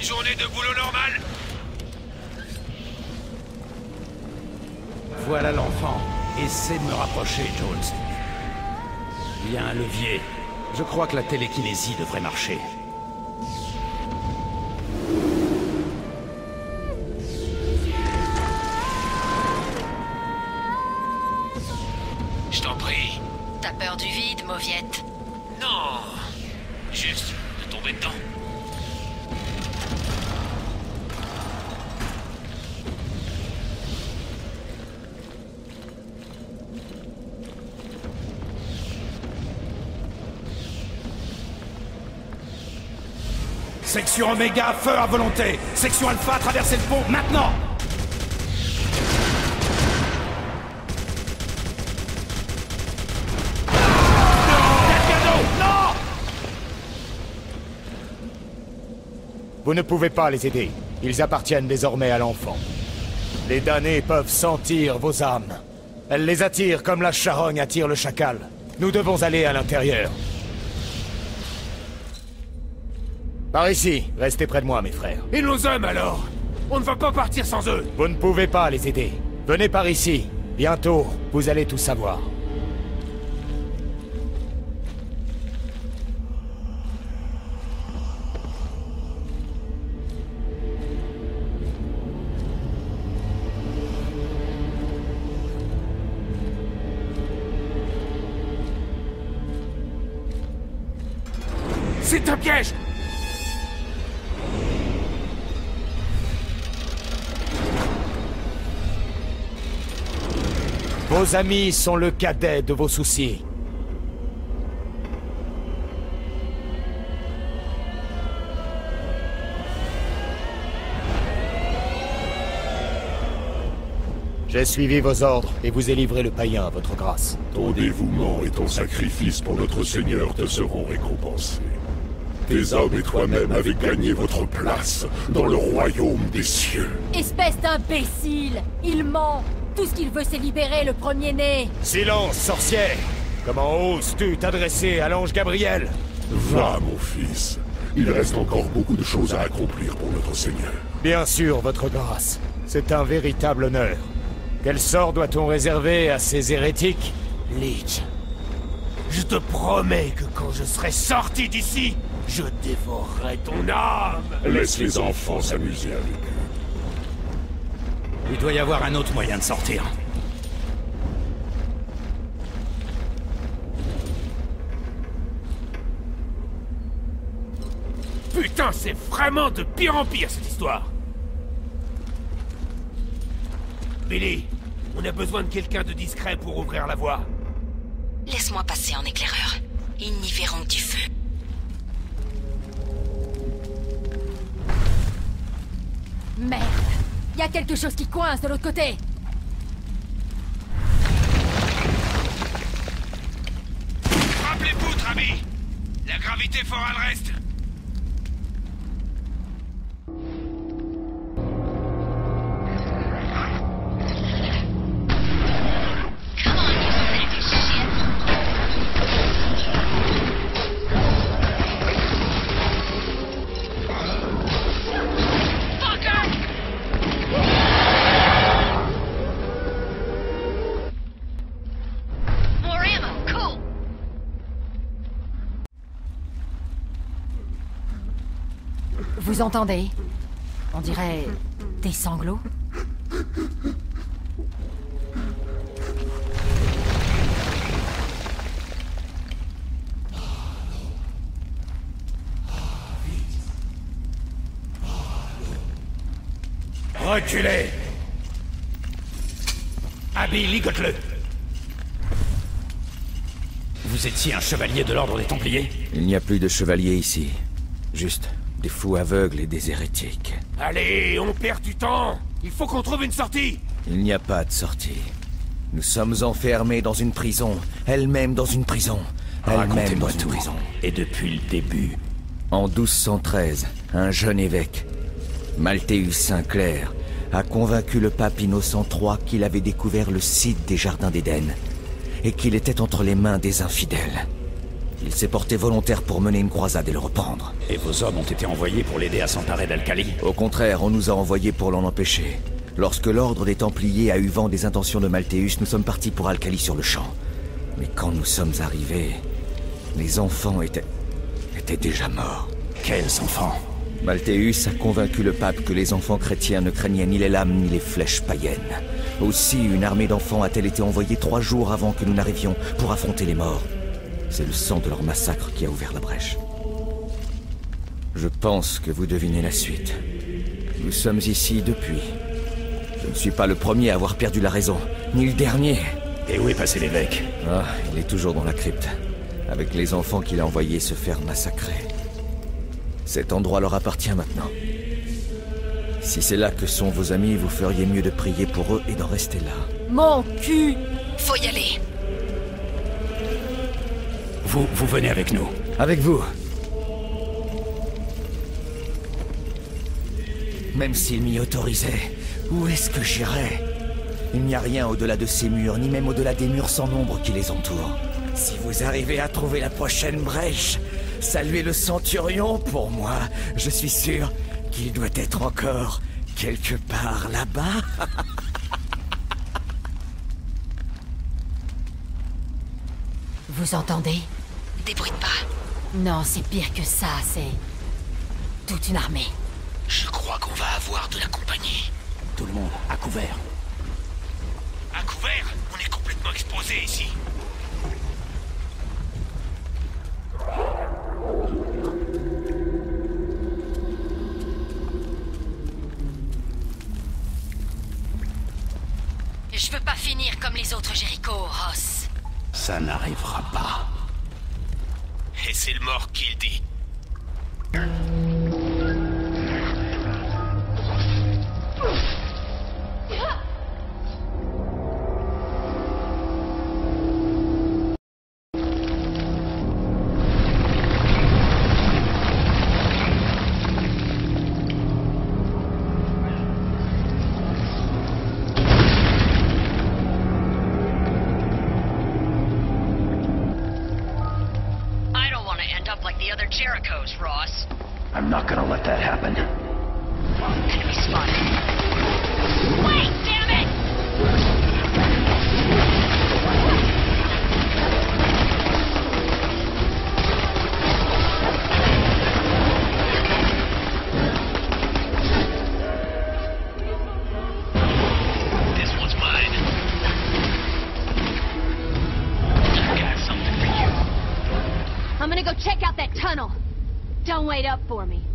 journée de boulot normal? Voilà l'enfant. Essaie de me rapprocher, Jones. Il y a un levier. Je crois que la télékinésie devrait marcher. Je t'en prie. T'as peur du vide, Mauviette? Non. Juste de tomber dedans. Section Oméga, feu à volonté. Section Alpha, traversez le pont, maintenant. Vous ne pouvez pas les aider. Ils appartiennent désormais à l'enfant. Les damnés peuvent sentir vos âmes. Elles les attirent comme la charogne attire le chacal. Nous devons aller à l'intérieur. Par ici, restez près de moi, mes frères. Et nos hommes, alors? On ne va pas partir sans eux. Vous ne pouvez pas les aider. Venez par ici. Bientôt, vous allez tout savoir. C'est un piège! Vos amis sont le cadet de vos soucis. J'ai suivi vos ordres et vous ai livré le païen à votre grâce. Ton dévouement et ton sacrifice pour notre Seigneur te seront récompensés. Tes hommes et toi-même avez gagné votre place dans le royaume des cieux. Espèce d'imbécile! Il ment! Tout ce qu'il veut, c'est libérer le premier-né! Silence, sorcière! Comment oses-tu t'adresser à l'ange Gabriel? Va, mon fils. Il reste encore beaucoup de choses à accomplir pour notre Seigneur. Bien sûr, votre grâce. C'est un véritable honneur. Quel sort doit-on réserver à ces hérétiques? Leech, je te promets que quand je serai sorti d'ici, je dévorerai ton âme! Laisse les enfants s'amuser avec eux. Il doit y avoir un autre moyen de sortir. Putain, c'est vraiment de pire en pire, cette histoire! Billy, on a besoin de quelqu'un de discret pour ouvrir la voie. Laisse-moi passer en éclaireur. Ils n'y verront que du feu. Merde! Il y a quelque chose qui coince de l'autre côté! Frappe les poutres, ami! La gravité fera le reste! Vous entendez? On dirait des sanglots. Reculez! Abby, ligote-le! Vous étiez un chevalier de l'ordre des Templiers? Il n'y a plus de chevaliers ici. Juste des fous aveugles et des hérétiques. Allez, on perd du temps! Il faut qu'on trouve une sortie! Il n'y a pas de sortie. Nous sommes enfermés dans une prison, elle-même dans une prison, elle-même dans une tout. prison. Et depuis le début. En douze cent treize, un jeune évêque, Malthéus Sinclair, a convaincu le pape Innocent trois qu'il avait découvert le site des Jardins d'Éden, et qu'il était entre les mains des infidèles. Il s'est porté volontaire pour mener une croisade et le reprendre. Et vos hommes ont été envoyés pour l'aider à s'emparer d'Al-Kali? Au contraire, on nous a envoyés pour l'en empêcher. Lorsque l'ordre des Templiers a eu vent des intentions de Malthéus, nous sommes partis pour Al-Kali sur le champ. Mais quand nous sommes arrivés, les enfants étaient... étaient déjà morts. Quels enfants? Malthéus a convaincu le pape que les enfants chrétiens ne craignaient ni les lames ni les flèches païennes. Aussi, une armée d'enfants a-t-elle été envoyée trois jours avant que nous n'arrivions pour affronter les morts. C'est le sang de leur massacre qui a ouvert la brèche. Je pense que vous devinez la suite. Nous sommes ici depuis. Je ne suis pas le premier à avoir perdu la raison, ni le dernier. Et où est passé l'évêque? Ah, il est toujours dans la crypte, avec les enfants qu'il a envoyés se faire massacrer. Cet endroit leur appartient maintenant. Si c'est là que sont vos amis, vous feriez mieux de prier pour eux et d'en rester là. Mon cul! Faut y aller. Vous, vous venez avec nous. Avec vous. Même s'il m'y autorisait, où est-ce que j'irais? Il n'y a rien au-delà de ces murs, ni même au-delà des murs sans nombre qui les entourent. Si vous arrivez à trouver la prochaine brèche, saluez le centurion pour moi. Je suis sûr qu'il doit être encore quelque part là-bas. Vous entendez? Débruite pas. Non, c'est pire que ça, c'est... toute une armée. Je crois qu'on va avoir de la compagnie. Tout le monde, à couvert. À couvert? On est complètement exposé ici. Je veux pas finir comme les autres Jéricho, Ross. Ça n'arrivera pas. Et c'est le mort qui le dit. Jerichos, Ross. I'm not gonna let that happen. Enemy spotted. Wait, damn it! This one's mine. I got something for you. I'm gonna go check out that tunnel. Don't wait up for me.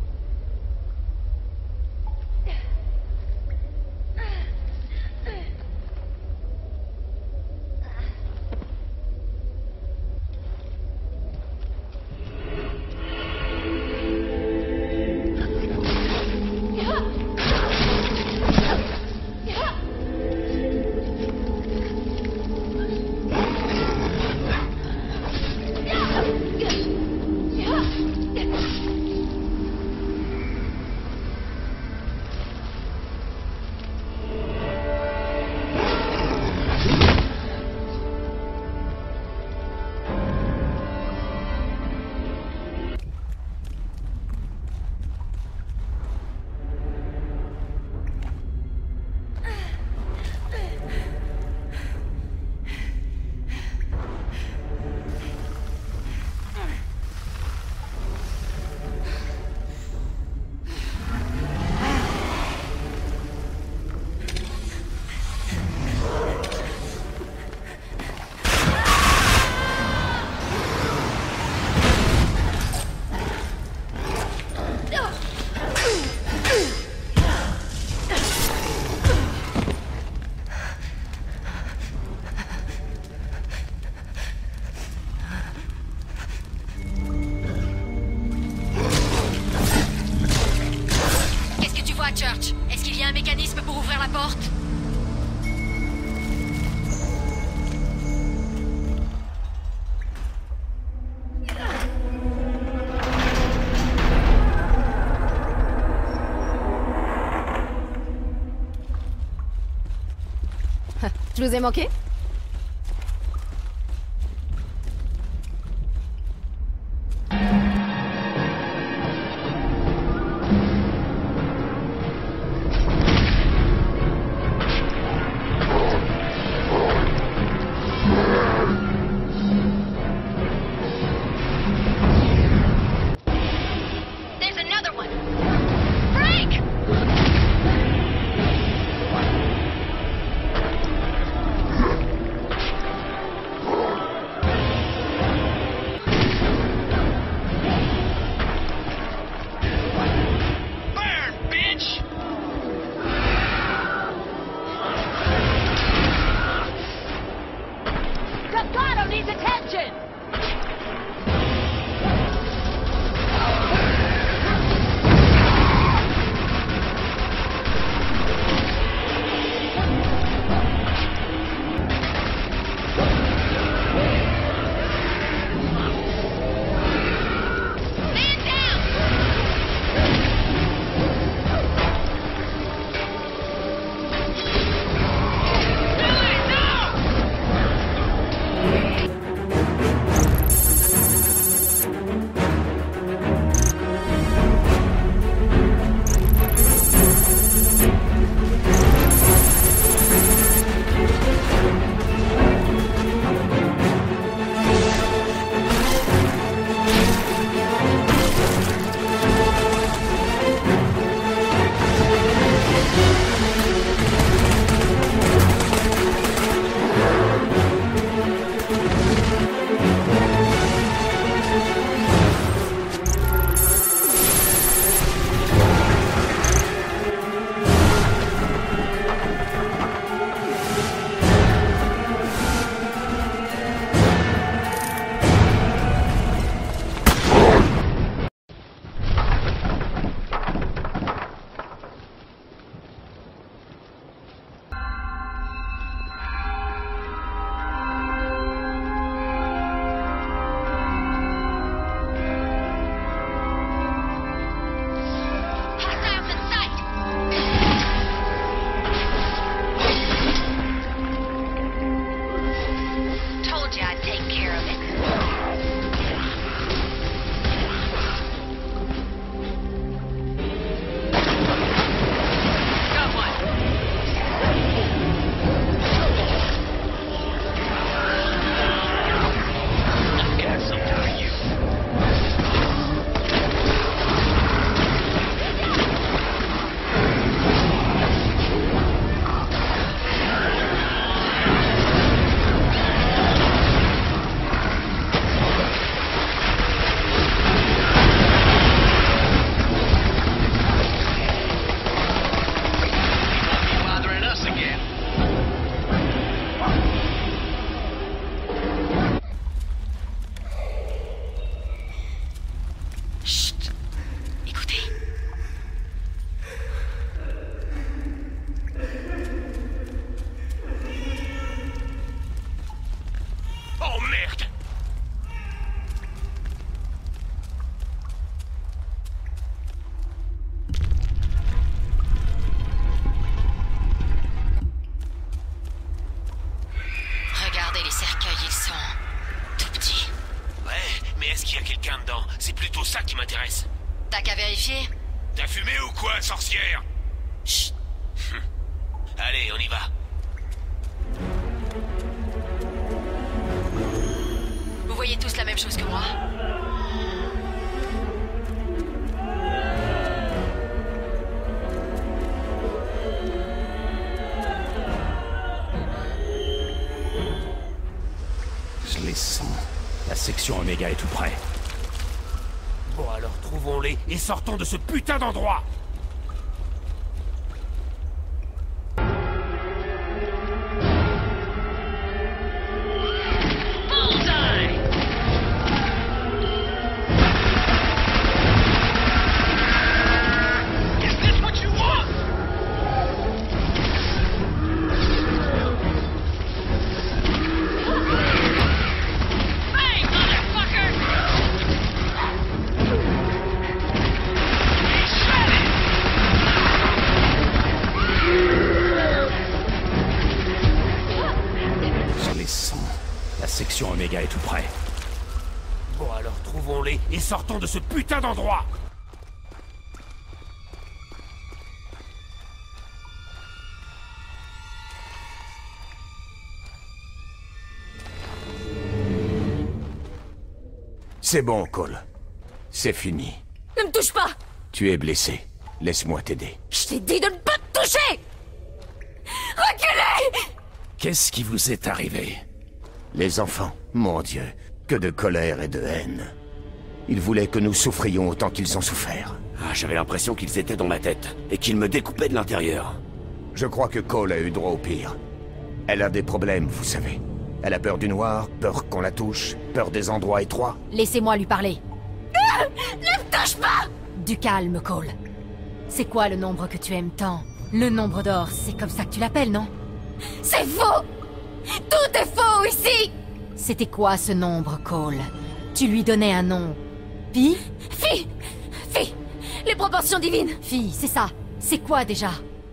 Church, est-ce qu'il y a un mécanisme pour ouvrir la porte? Je vous ai manqué? Les cercueils, ils sont... tout petits. Ouais, mais est-ce qu'il y a quelqu'un dedans? C'est plutôt ça qui m'intéresse. T'as qu'à vérifier? T'as fumé ou quoi, sorcière? Chut. Allez, on y va. Vous voyez tous la même chose que moi? Je les sens. La section Oméga est tout près. Bon alors, trouvons-les et sortons de ce putain d'endroit. Oméga est tout près. Bon alors, trouvons-les et sortons de ce putain d'endroit. C'est bon, Cole. C'est fini. Ne me touche pas! Tu es blessé. Laisse-moi t'aider. Je t'ai dit de ne pas te toucher! Reculez! Qu'est-ce qui vous est arrivé? Les enfants, mon Dieu, que de colère et de haine. Ils voulaient que nous souffrions autant qu'ils ont souffert. Ah, j'avais l'impression qu'ils étaient dans ma tête, et qu'ils me découpaient de l'intérieur. Je crois que Cole a eu droit au pire. Elle a des problèmes, vous savez. Elle a peur du noir, peur qu'on la touche, peur des endroits étroits. Laissez-moi lui parler. Ah, ne me touche pas! Du calme, Cole. C'est quoi le nombre que tu aimes tant? Le nombre d'or, c'est comme ça que tu l'appelles, non? C'est faux! Tout est faux ici! C'était quoi ce nombre, Cole? Tu lui donnais un nom. Phi? Phi! Phi! Les proportions divines! Phi, c'est ça. C'est quoi déjà?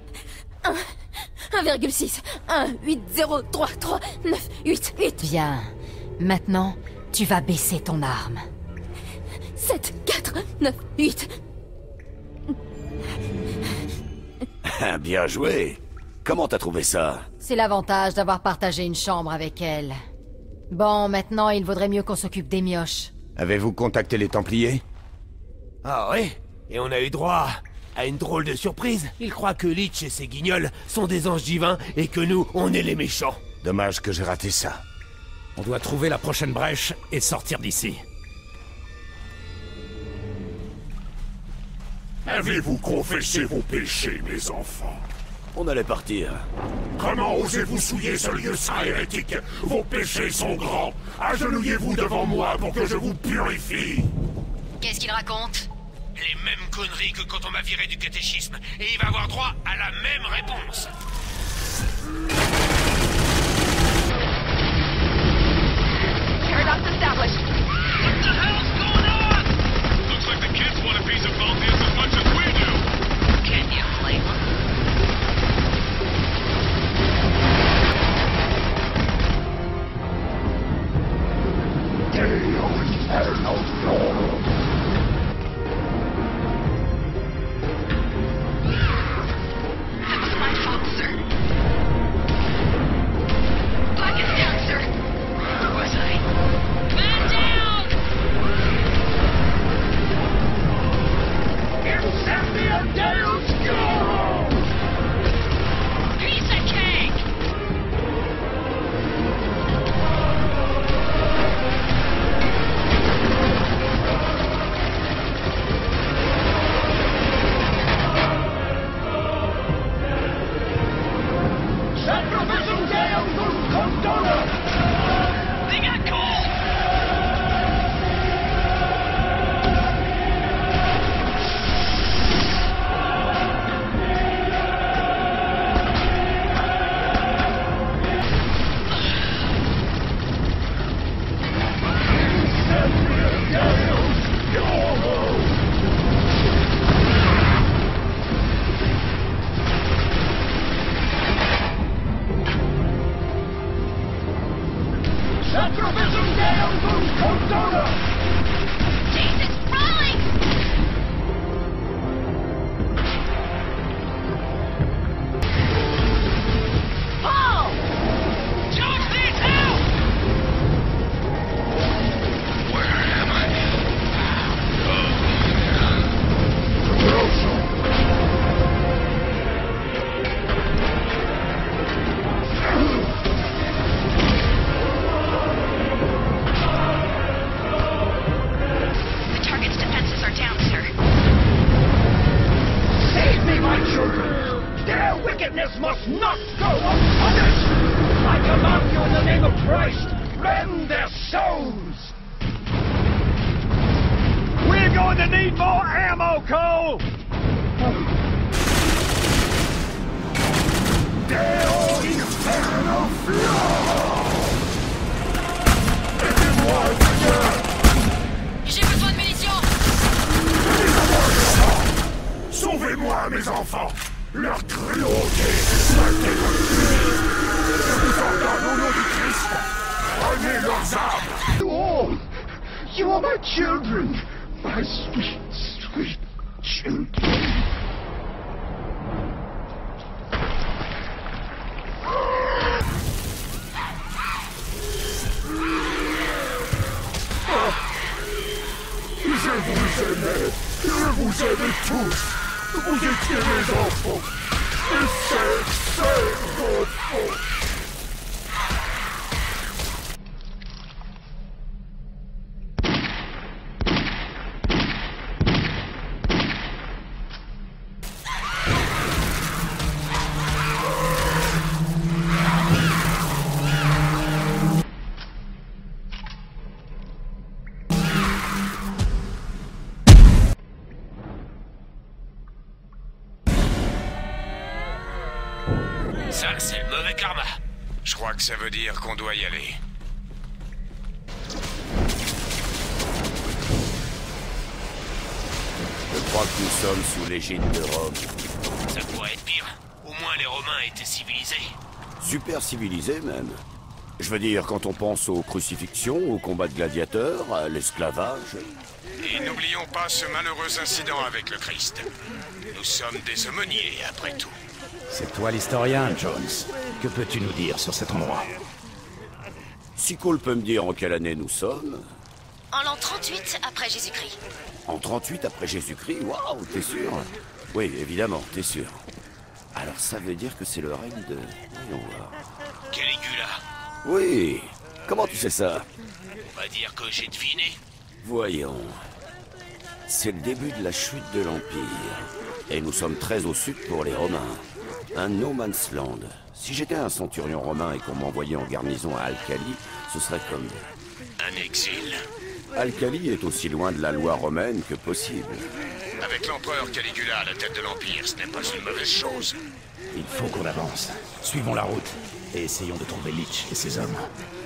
un virgule six. un, huit, zéro, trois, trois, neuf, huit, huit. Bien. Maintenant, tu vas baisser ton arme. sept, quatre, neuf, huit. Bien joué. Comment t'as trouvé ça? C'est l'avantage d'avoir partagé une chambre avec elle. Bon, maintenant, il vaudrait mieux qu'on s'occupe des mioches. Avez-vous contacté les Templiers? Ah ouais? Et on a eu droit à une drôle de surprise. Ils croient que Lich et ses guignols sont des anges divins et que nous, on est les méchants. Dommage que j'ai raté ça. On doit trouver la prochaine brèche et sortir d'ici. Avez-vous confessé vos péchés, mes enfants? On allait partir. Comment osez-vous souiller ce lieu saint hérétique? Vos péchés sont grands. Agenouillez-vous devant moi pour que je vous purifie. Qu'est-ce qu'il raconte? Les mêmes conneries que quand on m'a viré du catéchisme. Et il va avoir droit à la même réponse. Paradox established. What the hell's going on? Looks like the kids want a piece of Valdius as much as we do. Can you blame them? That was my fault, sir. Black is down, sir. Where was I? Man down! Incendio Deus Go! Piece of cake! Sacrificium Deum Condona! They got cold! Sauvez-moi, mes enfants! Leur cruauté m'a détruit! Je vous ordonne au nom du Christ! Prenez leurs armes! You all! You are my children! My sweet, sweet children! Je vous aimais! Je vous aimais tous! Vous étiez mes enfants! Et c'est, c'est votre faute! Ça, c'est le mauvais karma. Je crois que ça veut dire qu'on doit y aller. Je crois que nous sommes sous l'égide de Rome. Ça pourrait être pire. Au moins les Romains étaient civilisés. Super civilisés même. Je veux dire, quand on pense aux crucifixions, aux combats de gladiateurs, à l'esclavage... Et n'oublions pas ce malheureux incident avec le Christ. Nous sommes des aumôniers, après tout. C'est toi l'historien, Jones. Que peux-tu nous dire sur cet endroit? Si Cole peut me dire en quelle année nous sommes... En l'an trente-huit après Jésus-Christ. En trente-huit après Jésus-Christ? Waouh, t'es sûr? Oui, évidemment, t'es sûr. Alors ça veut dire que c'est le règne de... Voyons voir. Caligula. Oui. Comment tu sais ça? On va dire que j'ai deviné. Voyons. C'est le début de la chute de l'Empire. Et nous sommes très au sud pour les Romains. Un no man's land. Si j'étais un centurion romain et qu'on m'envoyait en garnison à Alcali, ce serait comme... Un exil. Alcali est aussi loin de la loi romaine que possible. Avec l'empereur Caligula à la tête de l'Empire, ce n'est pas une mauvaise chose. Il faut qu'on avance. Suivons la route et essayons de trouver Leech et ses hommes.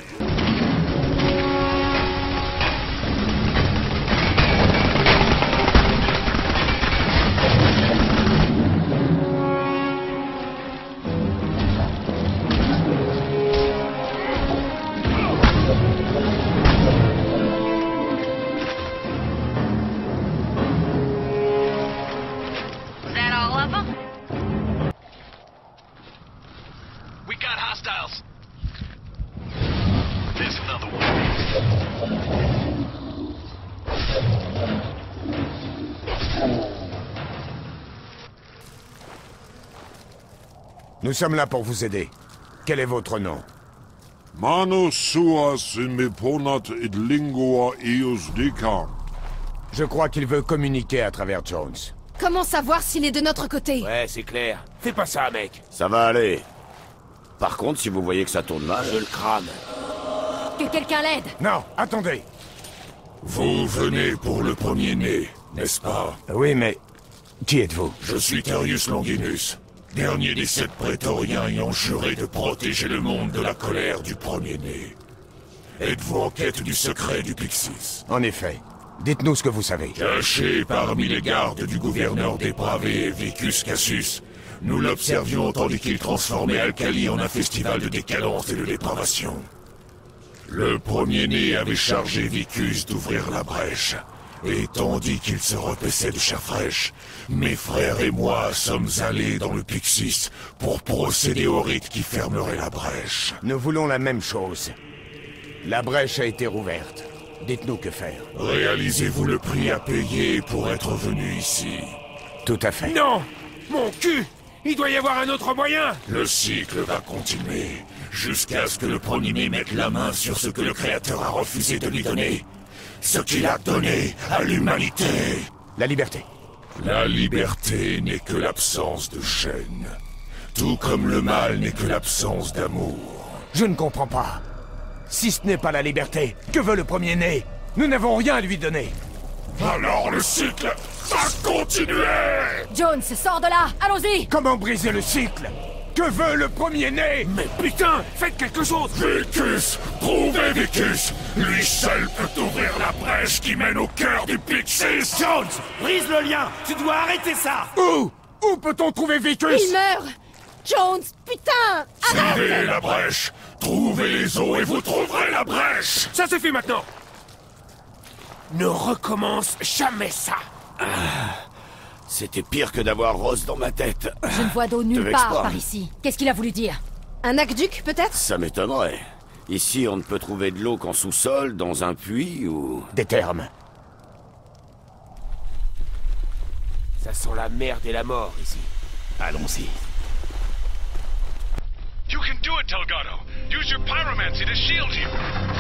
Nous sommes là pour vous aider. Quel est votre nom? Manos suas in me ponat id lingua eos dicant. Je crois qu'il veut communiquer à travers Jones. Comment savoir s'il est de notre côté? Ouais, c'est clair. Fais pas ça, mec. Ça va aller. Par contre, si vous voyez que ça tourne mal... Je le crame. Que quelqu'un l'aide. Non, attendez. Vous venez pour le premier-né, n'est-ce pas? Oui, mais... Qui êtes-vous? Je suis Terrius Longinus, dernier des sept prétoriens ayant juré de protéger le monde de la colère du premier-né. Êtes-vous en quête du secret du Pixis? En effet. Dites-nous ce que vous savez. Caché parmi les gardes du gouverneur dépravé Vicus Cassius, nous l'observions tandis qu'il transformait Alcali en un festival de décadence et de dépravation. Le premier-né avait chargé Vicus d'ouvrir la brèche. Et tandis qu'il se repaissait de chair fraîche, mes frères et moi sommes allés dans le Pixis pour procéder au rite qui fermerait la brèche. Nous voulons la même chose. La brèche a été rouverte. Dites-nous que faire. Réalisez-vous le prix à payer pour être venu ici? Tout à fait. Non! Mon cul! Il doit y avoir un autre moyen! Le cycle va continuer, jusqu'à ce que le premier-né mette la main sur ce que le Créateur a refusé de lui donner. Ce qu'il a donné à l'humanité. La liberté. La liberté n'est que l'absence de chaîne. Tout comme le mal n'est que l'absence d'amour. Je ne comprends pas. Si ce n'est pas la liberté, que veut le premier-né? Nous n'avons rien à lui donner. Alors le cycle va continuer! Jones, sors de là! Allons-y! Comment briser le cycle? Que veut le premier-né? Mais putain! Faites quelque chose! Vicus! Trouvez Vicus! Lui seul peut ouvrir la brèche qui mène au cœur du Pixis! Jones! Brise le lien! Tu dois arrêter ça! Où? Où peut-on trouver Vicus? Il meurt! Jones! Putain! Suivez Arrête! la brèche! Trouvez les eaux et vous trouverez la brèche! Ça suffit maintenant! Ne recommence jamais ça! Ah, c'était pire que d'avoir Rose dans ma tête. Je ne vois d'eau nulle part par ici. Qu'est-ce qu'il a voulu dire? Un aqueduc, peut-être? Ça m'étonnerait. Ici, on ne peut trouver de l'eau qu'en sous-sol, dans un puits ou... Des thermes. Ça sent la merde et la mort ici. Allons-y. You can do it, Delgado. Use your pyromancy to shield you.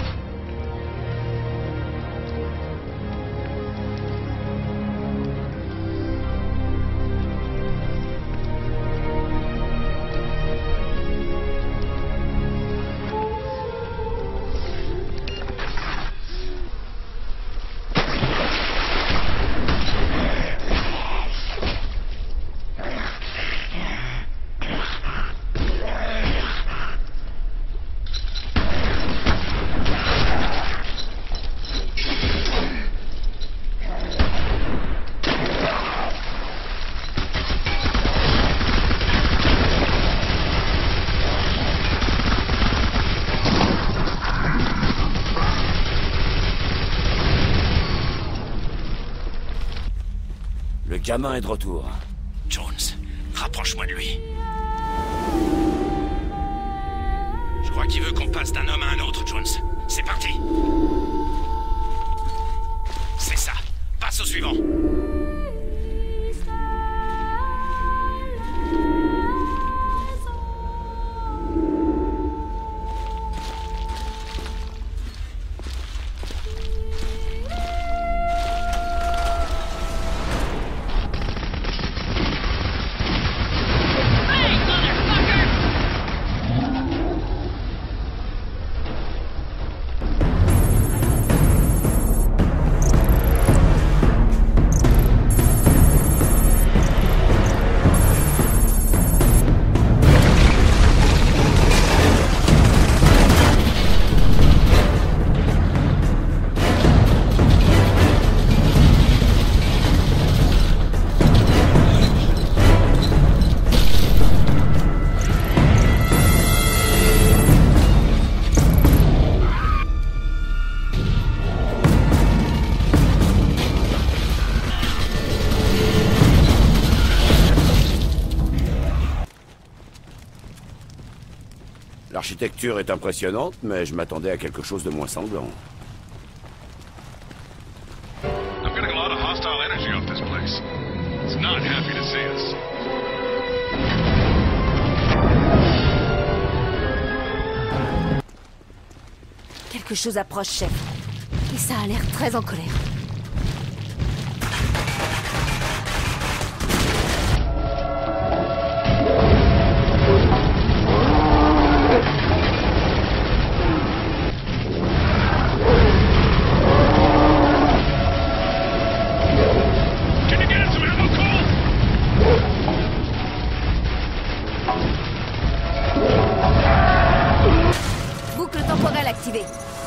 Le gamin est de retour. Jones, rapproche-moi de lui. Je crois qu'il veut qu'on passe d'un homme à un autre, Jones. C'est parti. C'est ça. Passe au suivant. L'architecture est impressionnante, mais je m'attendais à quelque chose de moins sanglant. I'm getting a lot of hostile energy off this place. It's not happy to see us. Quelque chose approche, chef. Et ça a l'air très en colère. Boucle temporelle activée.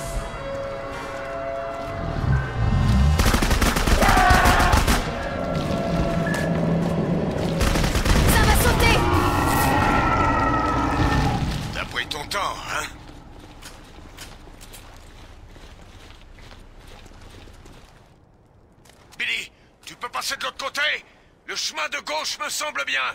Ça va sauter! T'as pris ton temps, hein? passer de l'autre côté? Le chemin de gauche me semble bien.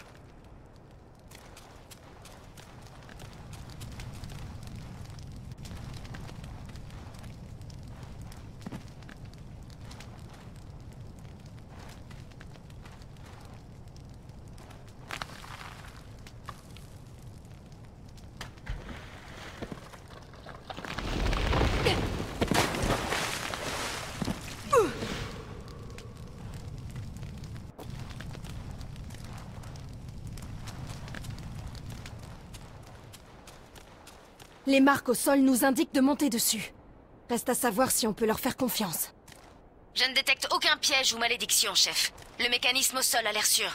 Les marques au sol nous indiquent de monter dessus. Reste à savoir si on peut leur faire confiance. Je ne détecte aucun piège ou malédiction, chef. Le mécanisme au sol a l'air sûr.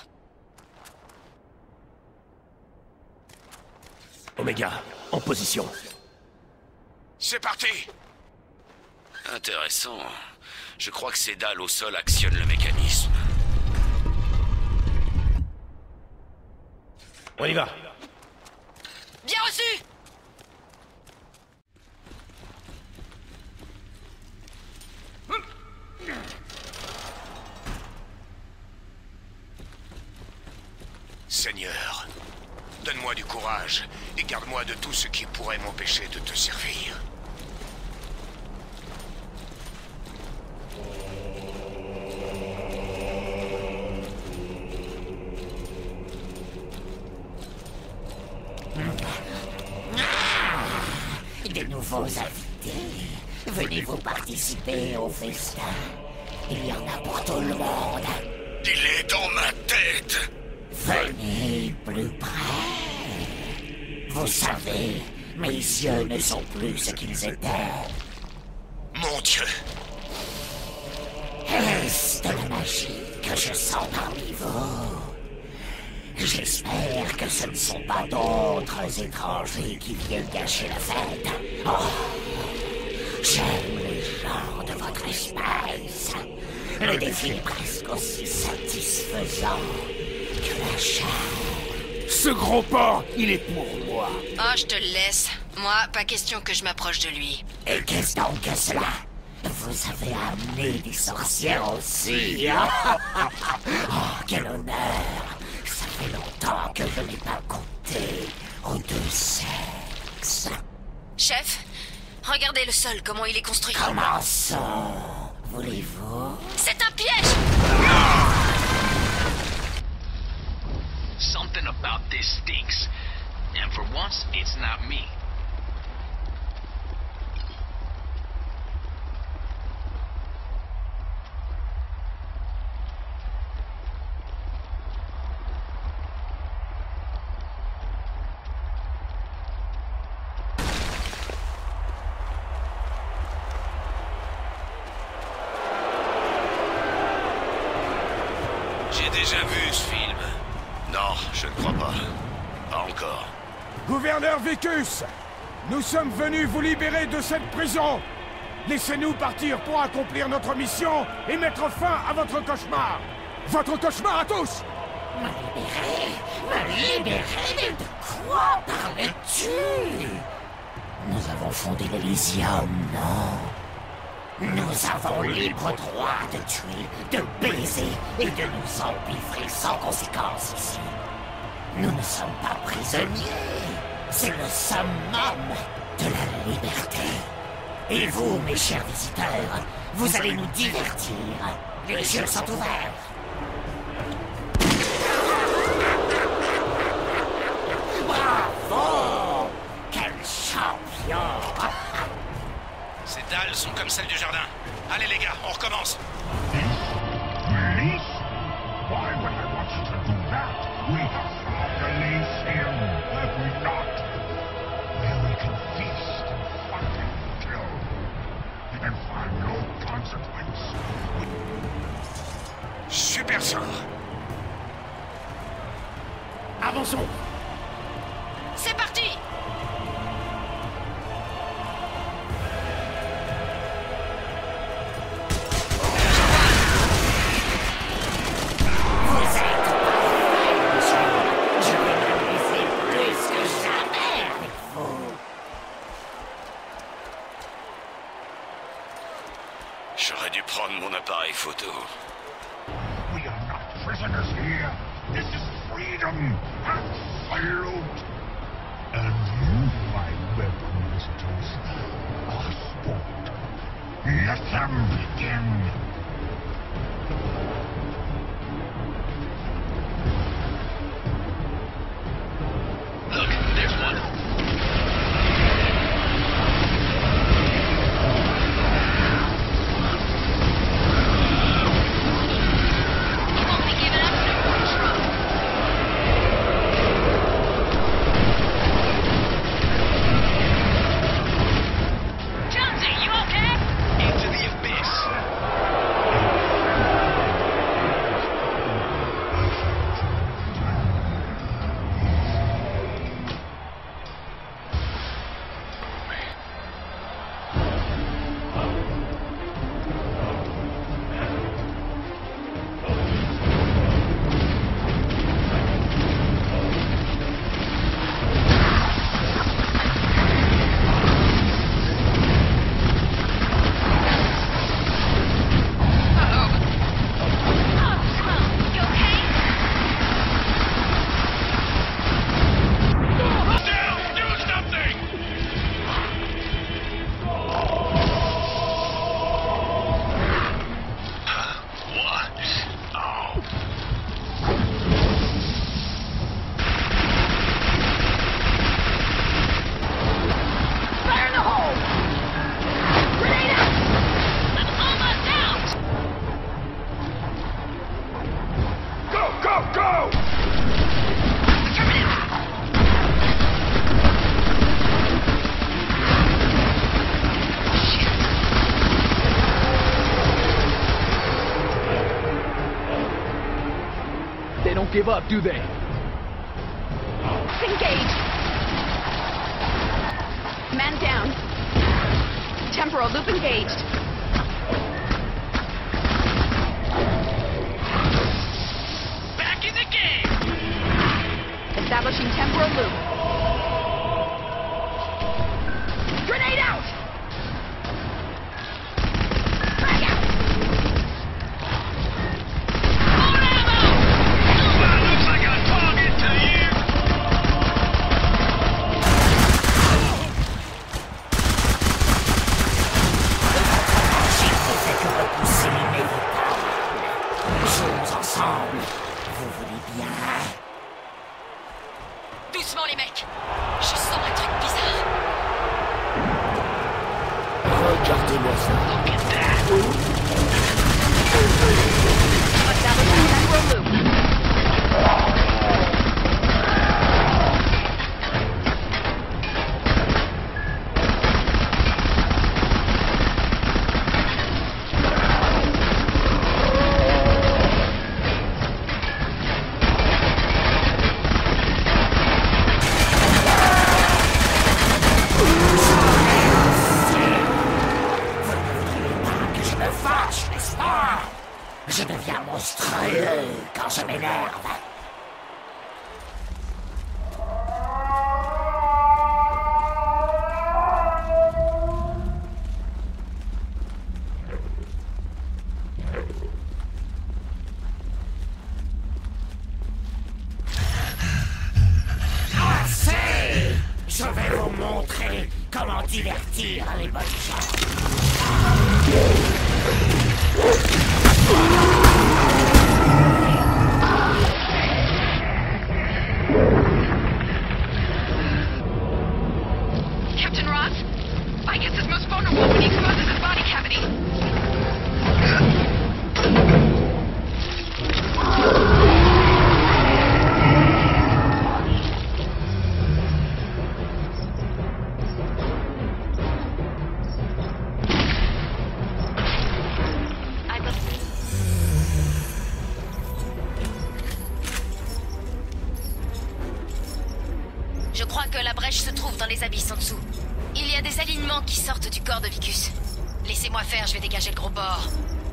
Oméga, en position. C'est parti. Intéressant. Je crois que ces dalles au sol actionnent le mécanisme. On y va. Bien reçu! Seigneur, donne-moi du courage et garde-moi de tout ce qui pourrait m'empêcher de te servir. De nouveaux invités, venez-vous participer au festin? Il y en a pour tout le monde. Il est dans ma tête. Venez plus près. Vous savez, mes yeux ne sont plus ce qu'ils étaient. Mon Dieu! Est-ce de la magie que je sens parmi vous? J'espère que ce ne sont pas d'autres étrangers qui viennent gâcher la fête. Oh, j'aime les gens de votre espèce. Le défi est presque aussi satisfaisant que la chair. Ce gros porc, il est pour moi. Oh, je te le laisse. Moi, pas question que je m'approche de lui. Et qu'est-ce donc que cela? Vous avez amené des sorcières aussi. Oh, quel honneur. Ça fait longtemps que je n'ai pas goûté aux deux sexes. Chef, regardez le sol, comment il est construit. Commençons. Voulez-vous? C'est un piège! Something about this stinks. And for once, it's not me. J'ai déjà vu ce film. Non, je ne crois pas. Pas encore. Gouverneur Vicus, nous sommes venus vous libérer de cette prison. Laissez-nous partir pour accomplir notre mission et mettre fin à votre cauchemar. Votre cauchemar à tous. Me libérer? Me libérer? De quoi parles-tu? Nous avons fondé l'Elysium, non? Nous avons libre droit de tuer, de baiser et de nous empiffrer sans conséquence ici. Nous ne sommes pas prisonniers. C'est le summum de la liberté. Et vous, mes chers visiteurs, vous allez nous divertir. Les yeux sont ouverts. Bravo! Quel champion! Ces dalles sont comme celles du jardin. Allez les gars, on recommence. Release? Why would I want you to do that? We have released him, have we not? Where we can feast and fight and kill, and find no consequence. Super sort. Avançons. C'est parti! J'aurais dû prendre mon appareil photo. We let them begin. Look, there's one. They don't give up, do they? Engage! Man down. Temporal loop engaged. Back in the game! Establishing temporal loop. Grenade out! Frag out! Doucement les mecs. Je sens un truc bizarre. Regardez-moi ça. Establishing temporal loop. Je deviens monstrueux quand je m'énerve. Assez! Je vais vous montrer comment divertir les bonnes gens. Captain Ross? I guess it's most vulnerable when he exposes his body cavity. Je crois que la brèche se trouve dans les abysses en dessous. Il y a des alignements qui sortent du corps de Vicus. Laissez-moi faire, je vais dégager le gros bord.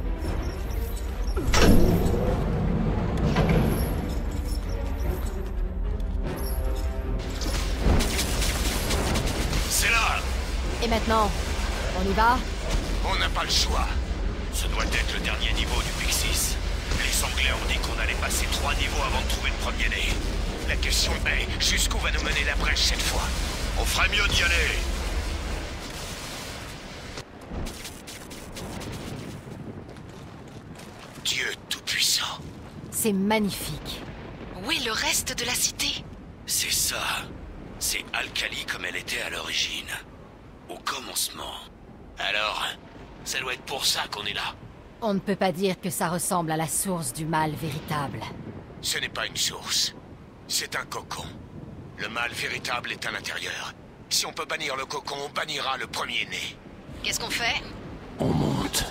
C'est là! Et maintenant, on y va? On n'a pas le choix. Ce doit être le dernier niveau du Pixis. Les Anglais ont dit qu'on allait passer trois niveaux avant de trouver le premier né. La question est, jusqu'où va nous mener la brèche cette fois? On ferait mieux d'y aller. C'est magnifique. Où est le reste de la cité? C'est ça. C'est Alcali comme elle était à l'origine. Au commencement. Alors, ça doit être pour ça qu'on est là. On ne peut pas dire que ça ressemble à la source du mal véritable. Ce n'est pas une source. C'est un cocon. Le mal véritable est à l'intérieur. Si on peut bannir le cocon, on bannira le premier-né. Qu'est-ce qu'on fait? On monte.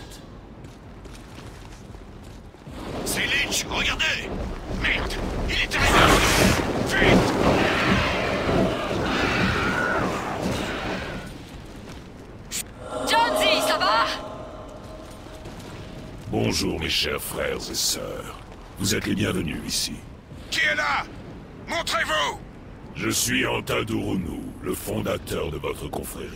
C'est Lynch, regardez! Merde, il est arrivé à nous! Vite! Jonesy, ça va? Bonjour mes chers frères et sœurs. Vous êtes les bienvenus ici. Qui est là? Montrez-vous! Je suis Antadurunu, le fondateur de votre confrérie.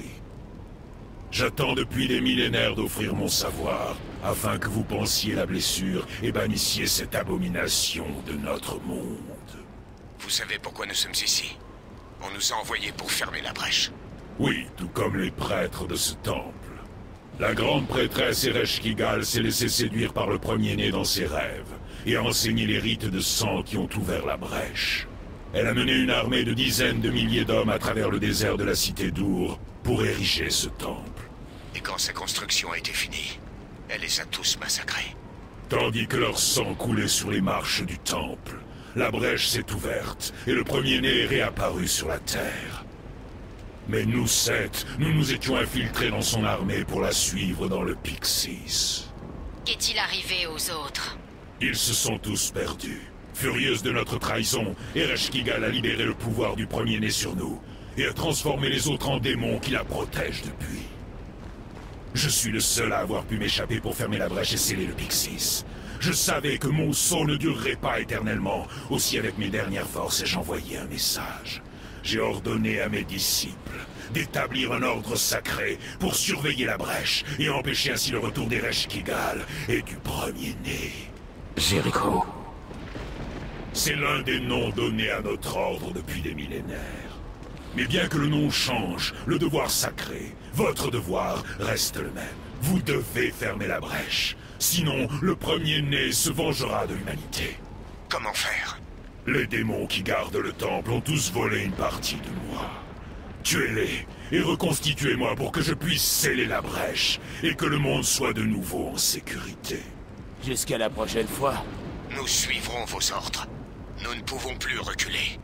J'attends depuis des millénaires d'offrir mon savoir, afin que vous pensiez la blessure et bannissiez cette abomination de notre monde. Vous savez pourquoi nous sommes ici? On nous a envoyés pour fermer la brèche. Oui, tout comme les prêtres de ce temple. La grande prêtresse Ereshkigal s'est laissée séduire par le premier-né dans ses rêves, et a enseigné les rites de sang qui ont ouvert la brèche. Elle a mené une armée de dizaines de milliers d'hommes à travers le désert de la cité d'Ur pour ériger ce temple. Et quand sa construction a été finie, elle les a tous massacrés. Tandis que leur sang coulait sur les marches du temple, la brèche s'est ouverte et le premier-né est réapparu sur la terre. Mais nous sept, nous nous étions infiltrés dans son armée pour la suivre dans le Pixis. Qu'est-il arrivé aux autres? Ils se sont tous perdus. Furieuse de notre trahison, Ereshkigal a libéré le pouvoir du premier-né sur nous et a transformé les autres en démons qui la protègent depuis. Je suis le seul à avoir pu m'échapper pour fermer la brèche et sceller le Pixis. Je savais que mon sceau ne durerait pas éternellement. Aussi, avec mes dernières forces, j'ai envoyé un message. J'ai ordonné à mes disciples d'établir un ordre sacré pour surveiller la brèche et empêcher ainsi le retour d'Ereshkigal et du premier-né. Jericho. C'est l'un des noms donnés à notre ordre depuis des millénaires. Mais bien que le nom change, le devoir sacré, votre devoir reste le même. Vous devez fermer la brèche. Sinon, le premier-né se vengera de l'humanité. Comment faire? Les démons qui gardent le temple ont tous volé une partie de moi. Tuez-les et reconstituez-moi pour que je puisse sceller la brèche et que le monde soit de nouveau en sécurité. Jusqu'à la prochaine fois. Nous suivrons vos ordres. Nous ne pouvons plus reculer.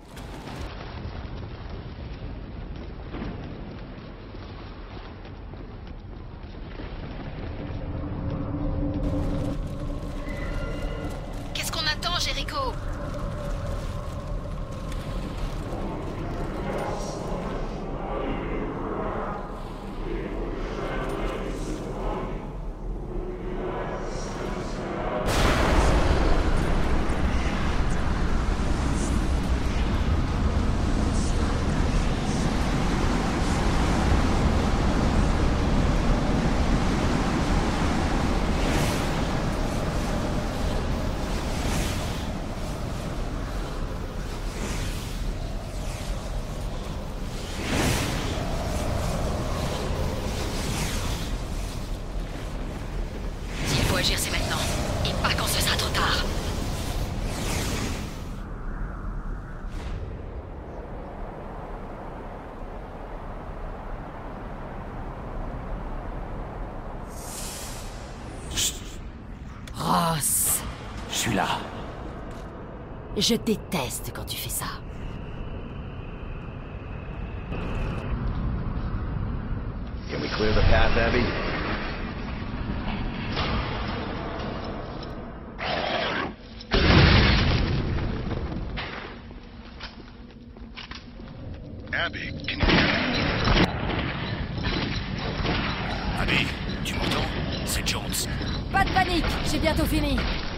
Qu'est-ce qu'on attend, Jericho? Agir, c'est maintenant. Et pas quand ce sera trop tard. Ross. Je suis là. Je déteste quand tu fais ça. Can we clear the path, Abby? Abby, can you hear me? Abby, tu m'entends? C'est Jones. Pas de panique, j'ai bientôt fini.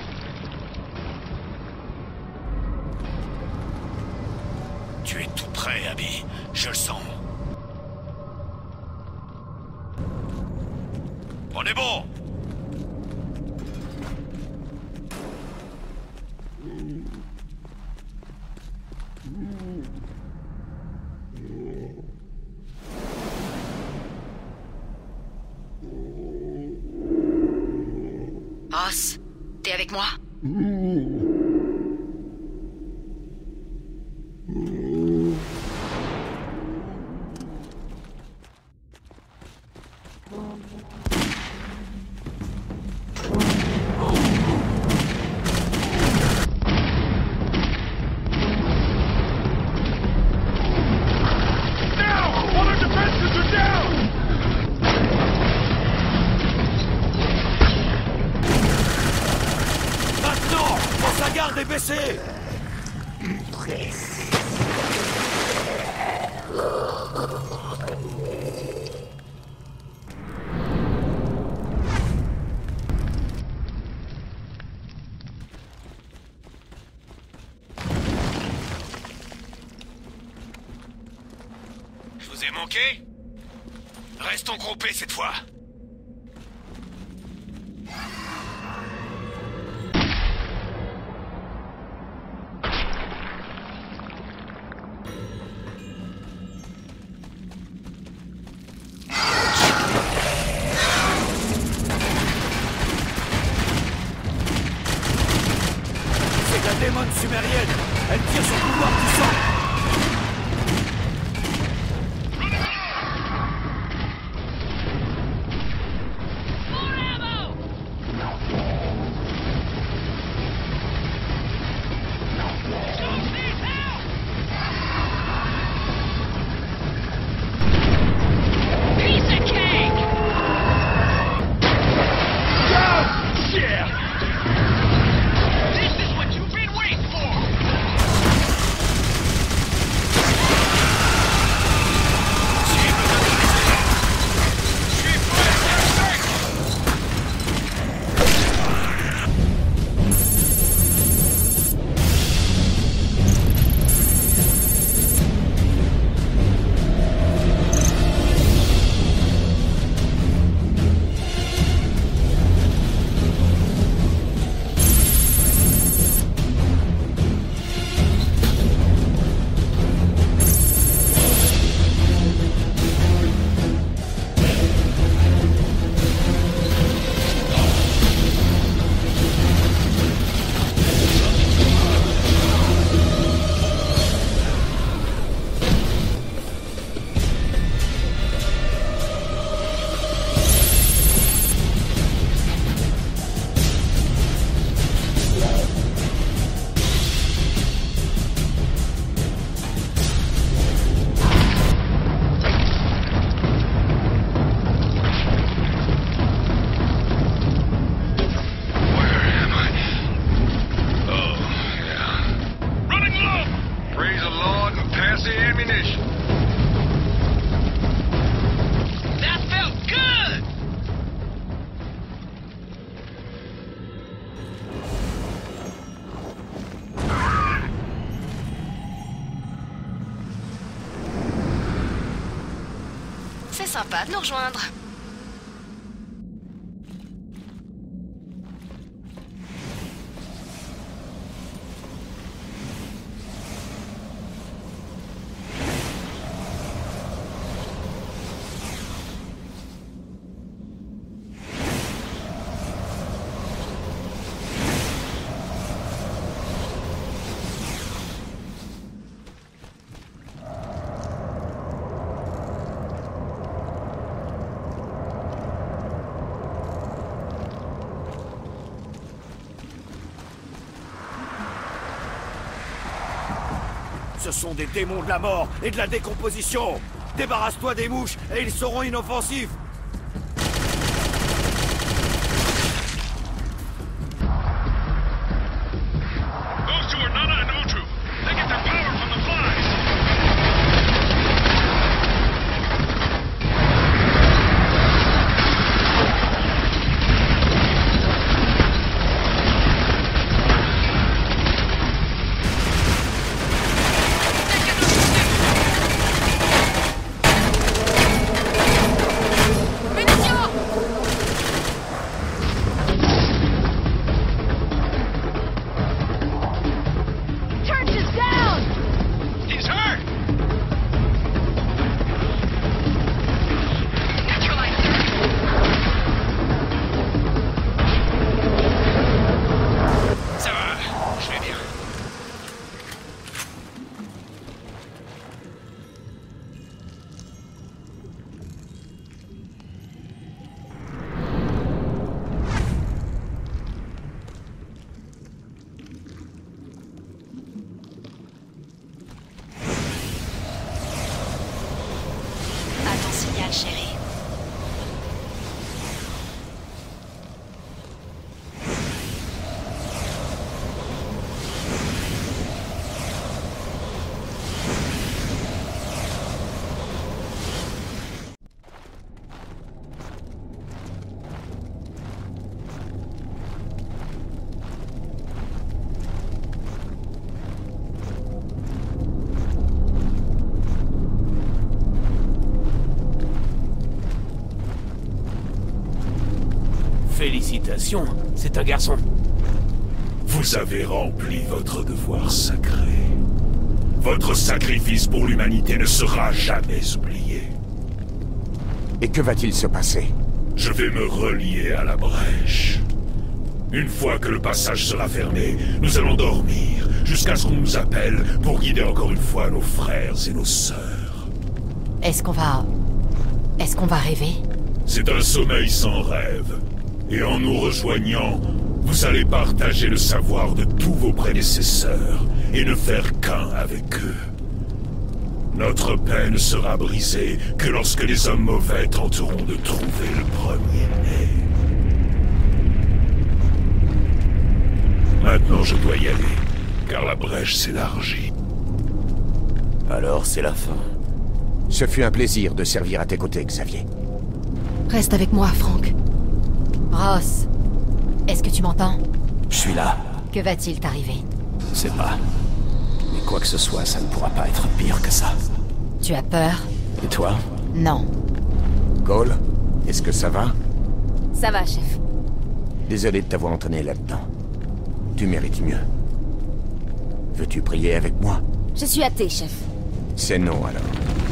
Tu es tout prêt, Abby. Je le sens. On est bon! Ross, t'es avec moi? Je vous ai manqué? Restons groupés cette fois. C'est la démon sumérienne. Elle tire son pouvoir du sang. C'est sympa de nous rejoindre. Ce sont des démons de la mort et de la décomposition. Débarrasse-toi des mouches et ils seront inoffensifs. Those two are Nana and Utu. They get their power from the flies. Take Félicitations, c'est un garçon. Vous avez rempli votre devoir sacré. Votre sacrifice pour l'humanité ne sera jamais oublié. Et que va-t-il se passer? Je vais me relier à la brèche. Une fois que le passage sera fermé, nous allons dormir, jusqu'à ce qu'on nous appelle pour guider encore une fois nos frères et nos sœurs. Est-ce qu'on va... Est-ce qu'on va rêver? C'est un sommeil sans rêve. Et en nous rejoignant, vous allez partager le savoir de tous vos prédécesseurs et ne faire qu'un avec eux. Notre paix ne sera brisée que lorsque les hommes mauvais tenteront de trouver le premier-né. Maintenant, je dois y aller, car la brèche s'élargit. Alors c'est la fin. Ce fut un plaisir de servir à tes côtés, Xavier. Reste avec moi, Frank. Ross, est-ce que tu m'entends? Je suis là. Que va-t-il t'arriver? Je sais pas. Mais quoi que ce soit, ça ne pourra pas être pire que ça. Tu as peur? Et toi? Non. Cole, est-ce que ça va? Ça va, chef. Désolé de t'avoir entraîné là-dedans. Tu mérites mieux. Veux-tu prier avec moi? Je suis athée, chef. C'est non, alors.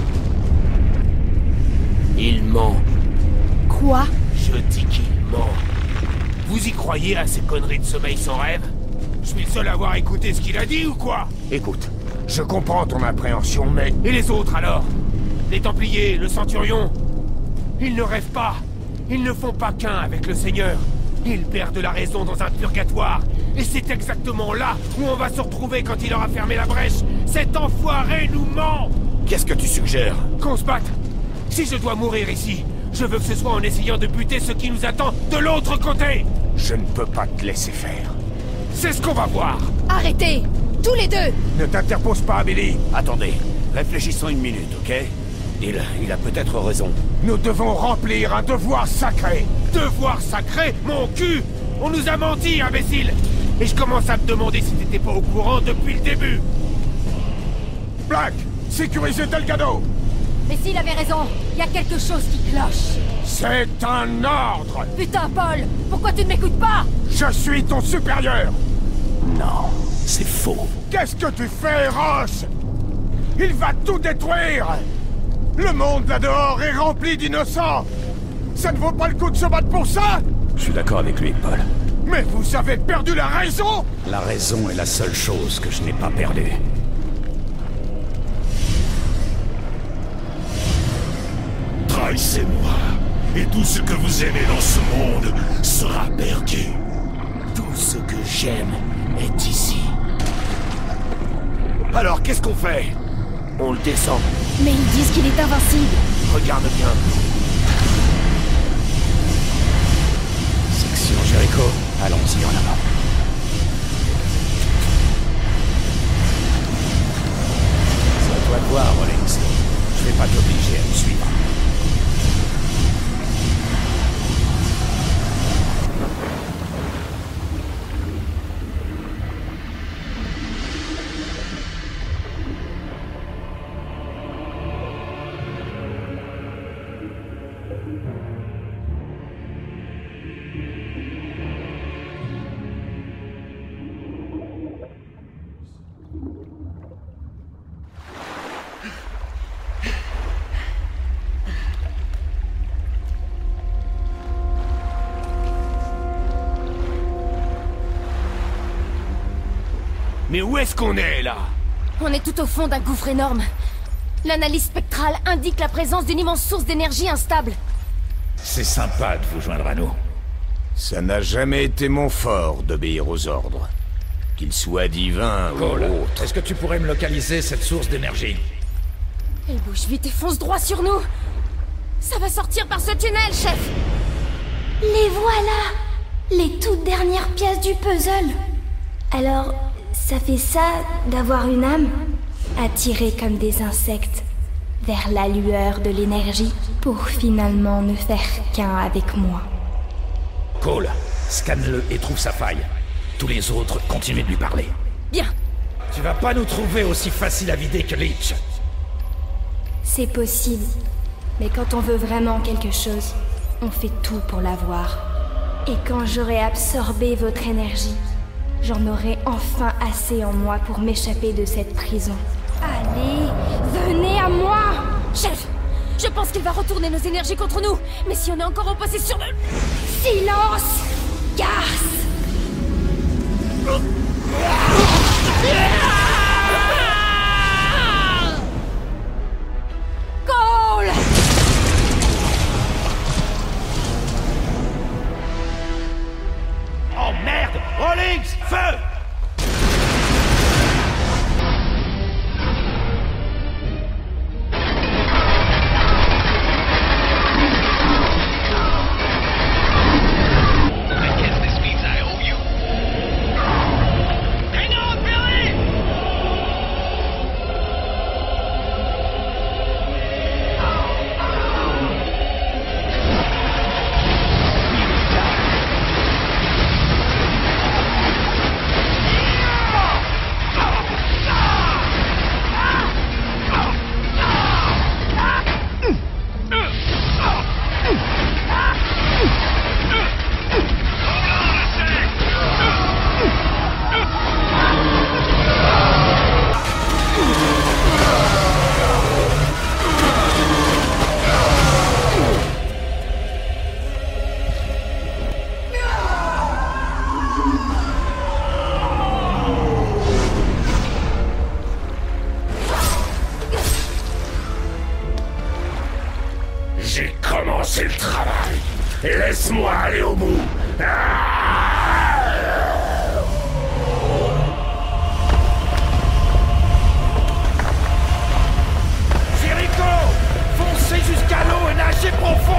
Il ment. Quoi? Je dis qu'il ment. Vous y croyez à ces conneries de sommeil sans rêve? Je suis le seul à avoir écouté ce qu'il a dit ou quoi? Écoute, je comprends ton appréhension, mais... Et les autres alors? Les Templiers, le Centurion? Ils ne rêvent pas. Ils ne font pas qu'un avec le Seigneur. Ils perdent la raison dans un purgatoire. Et c'est exactement là où on va se retrouver quand il aura fermé la brèche. Cet enfoiré nous ment! Qu'est-ce que tu suggères? Qu'on se batte. Si je dois mourir ici, je veux que ce soit en essayant de buter ce qui nous attend de l'autre côté! Je ne peux pas te laisser faire. C'est ce qu'on va voir! Arrêtez! Tous les deux! Ne t'interpose pas, Billy! Attendez, réfléchissons une minute, ok? Il, il a peut-être raison. Nous devons remplir un devoir sacré! Devoir sacré? Mon cul! On nous a menti, imbécile! Et je commence à me demander si t'étais pas au courant depuis le début! Black! Sécurisez Delgado! Mais s'il avait raison, il y a quelque chose qui cloche. C'est un ordre! Putain, Paul! Pourquoi tu ne m'écoutes pas? Je suis ton supérieur! Non, c'est faux. Qu'est-ce que tu fais, Ross? Il va tout détruire! Le monde là-dehors est rempli d'innocents! Ça ne vaut pas le coup de se battre pour ça? Je suis d'accord avec lui, Paul. Mais vous avez perdu la raison? La raison est la seule chose que je n'ai pas perdue. Trahissez-moi, et tout ce que vous aimez dans ce monde sera perdu. Tout ce que j'aime est ici. Alors, qu'est-ce qu'on fait? On le descend. Mais ils disent qu'il est invincible. Regarde bien. Section Jericho, allons-y en avant. C'est à toi de voir, Rollins. Je vais pas t'obliger à me suivre. Mais où est-ce qu'on est, là? On est tout au fond d'un gouffre énorme. L'analyse spectrale indique la présence d'une immense source d'énergie instable. C'est sympa de vous joindre à nous. Ça n'a jamais été mon fort d'obéir aux ordres. Qu'ils soient divins ou autres. Est-ce que tu pourrais me localiser cette source d'énergie? Elle bouge vite et fonce droit sur nous. Ça va sortir par ce tunnel, chef. Les voilà! Les toutes dernières pièces du puzzle. Alors, ça fait ça d'avoir une âme? Attirée comme des insectes vers la lueur de l'énergie pour finalement ne faire qu'un avec moi. Cole, scanne-le et trouve sa faille. Tous les autres continuent de lui parler. Bien. Tu vas pas nous trouver aussi facile à vider que Leech. C'est possible. Mais quand on veut vraiment quelque chose, on fait tout pour l'avoir. Et quand j'aurai absorbé votre énergie, j'en aurai enfin assez en moi pour m'échapper de cette prison. Allez, venez à moi! Chef, je pense qu'il va retourner nos énergies contre nous. Mais si on est encore en possession de... Silence, garce! Cole! Oh merde! Rawlings, feu! J'ai commencé le travail. Laisse-moi aller au bout. Jericho! Foncez jusqu'à l'eau et nagez profond!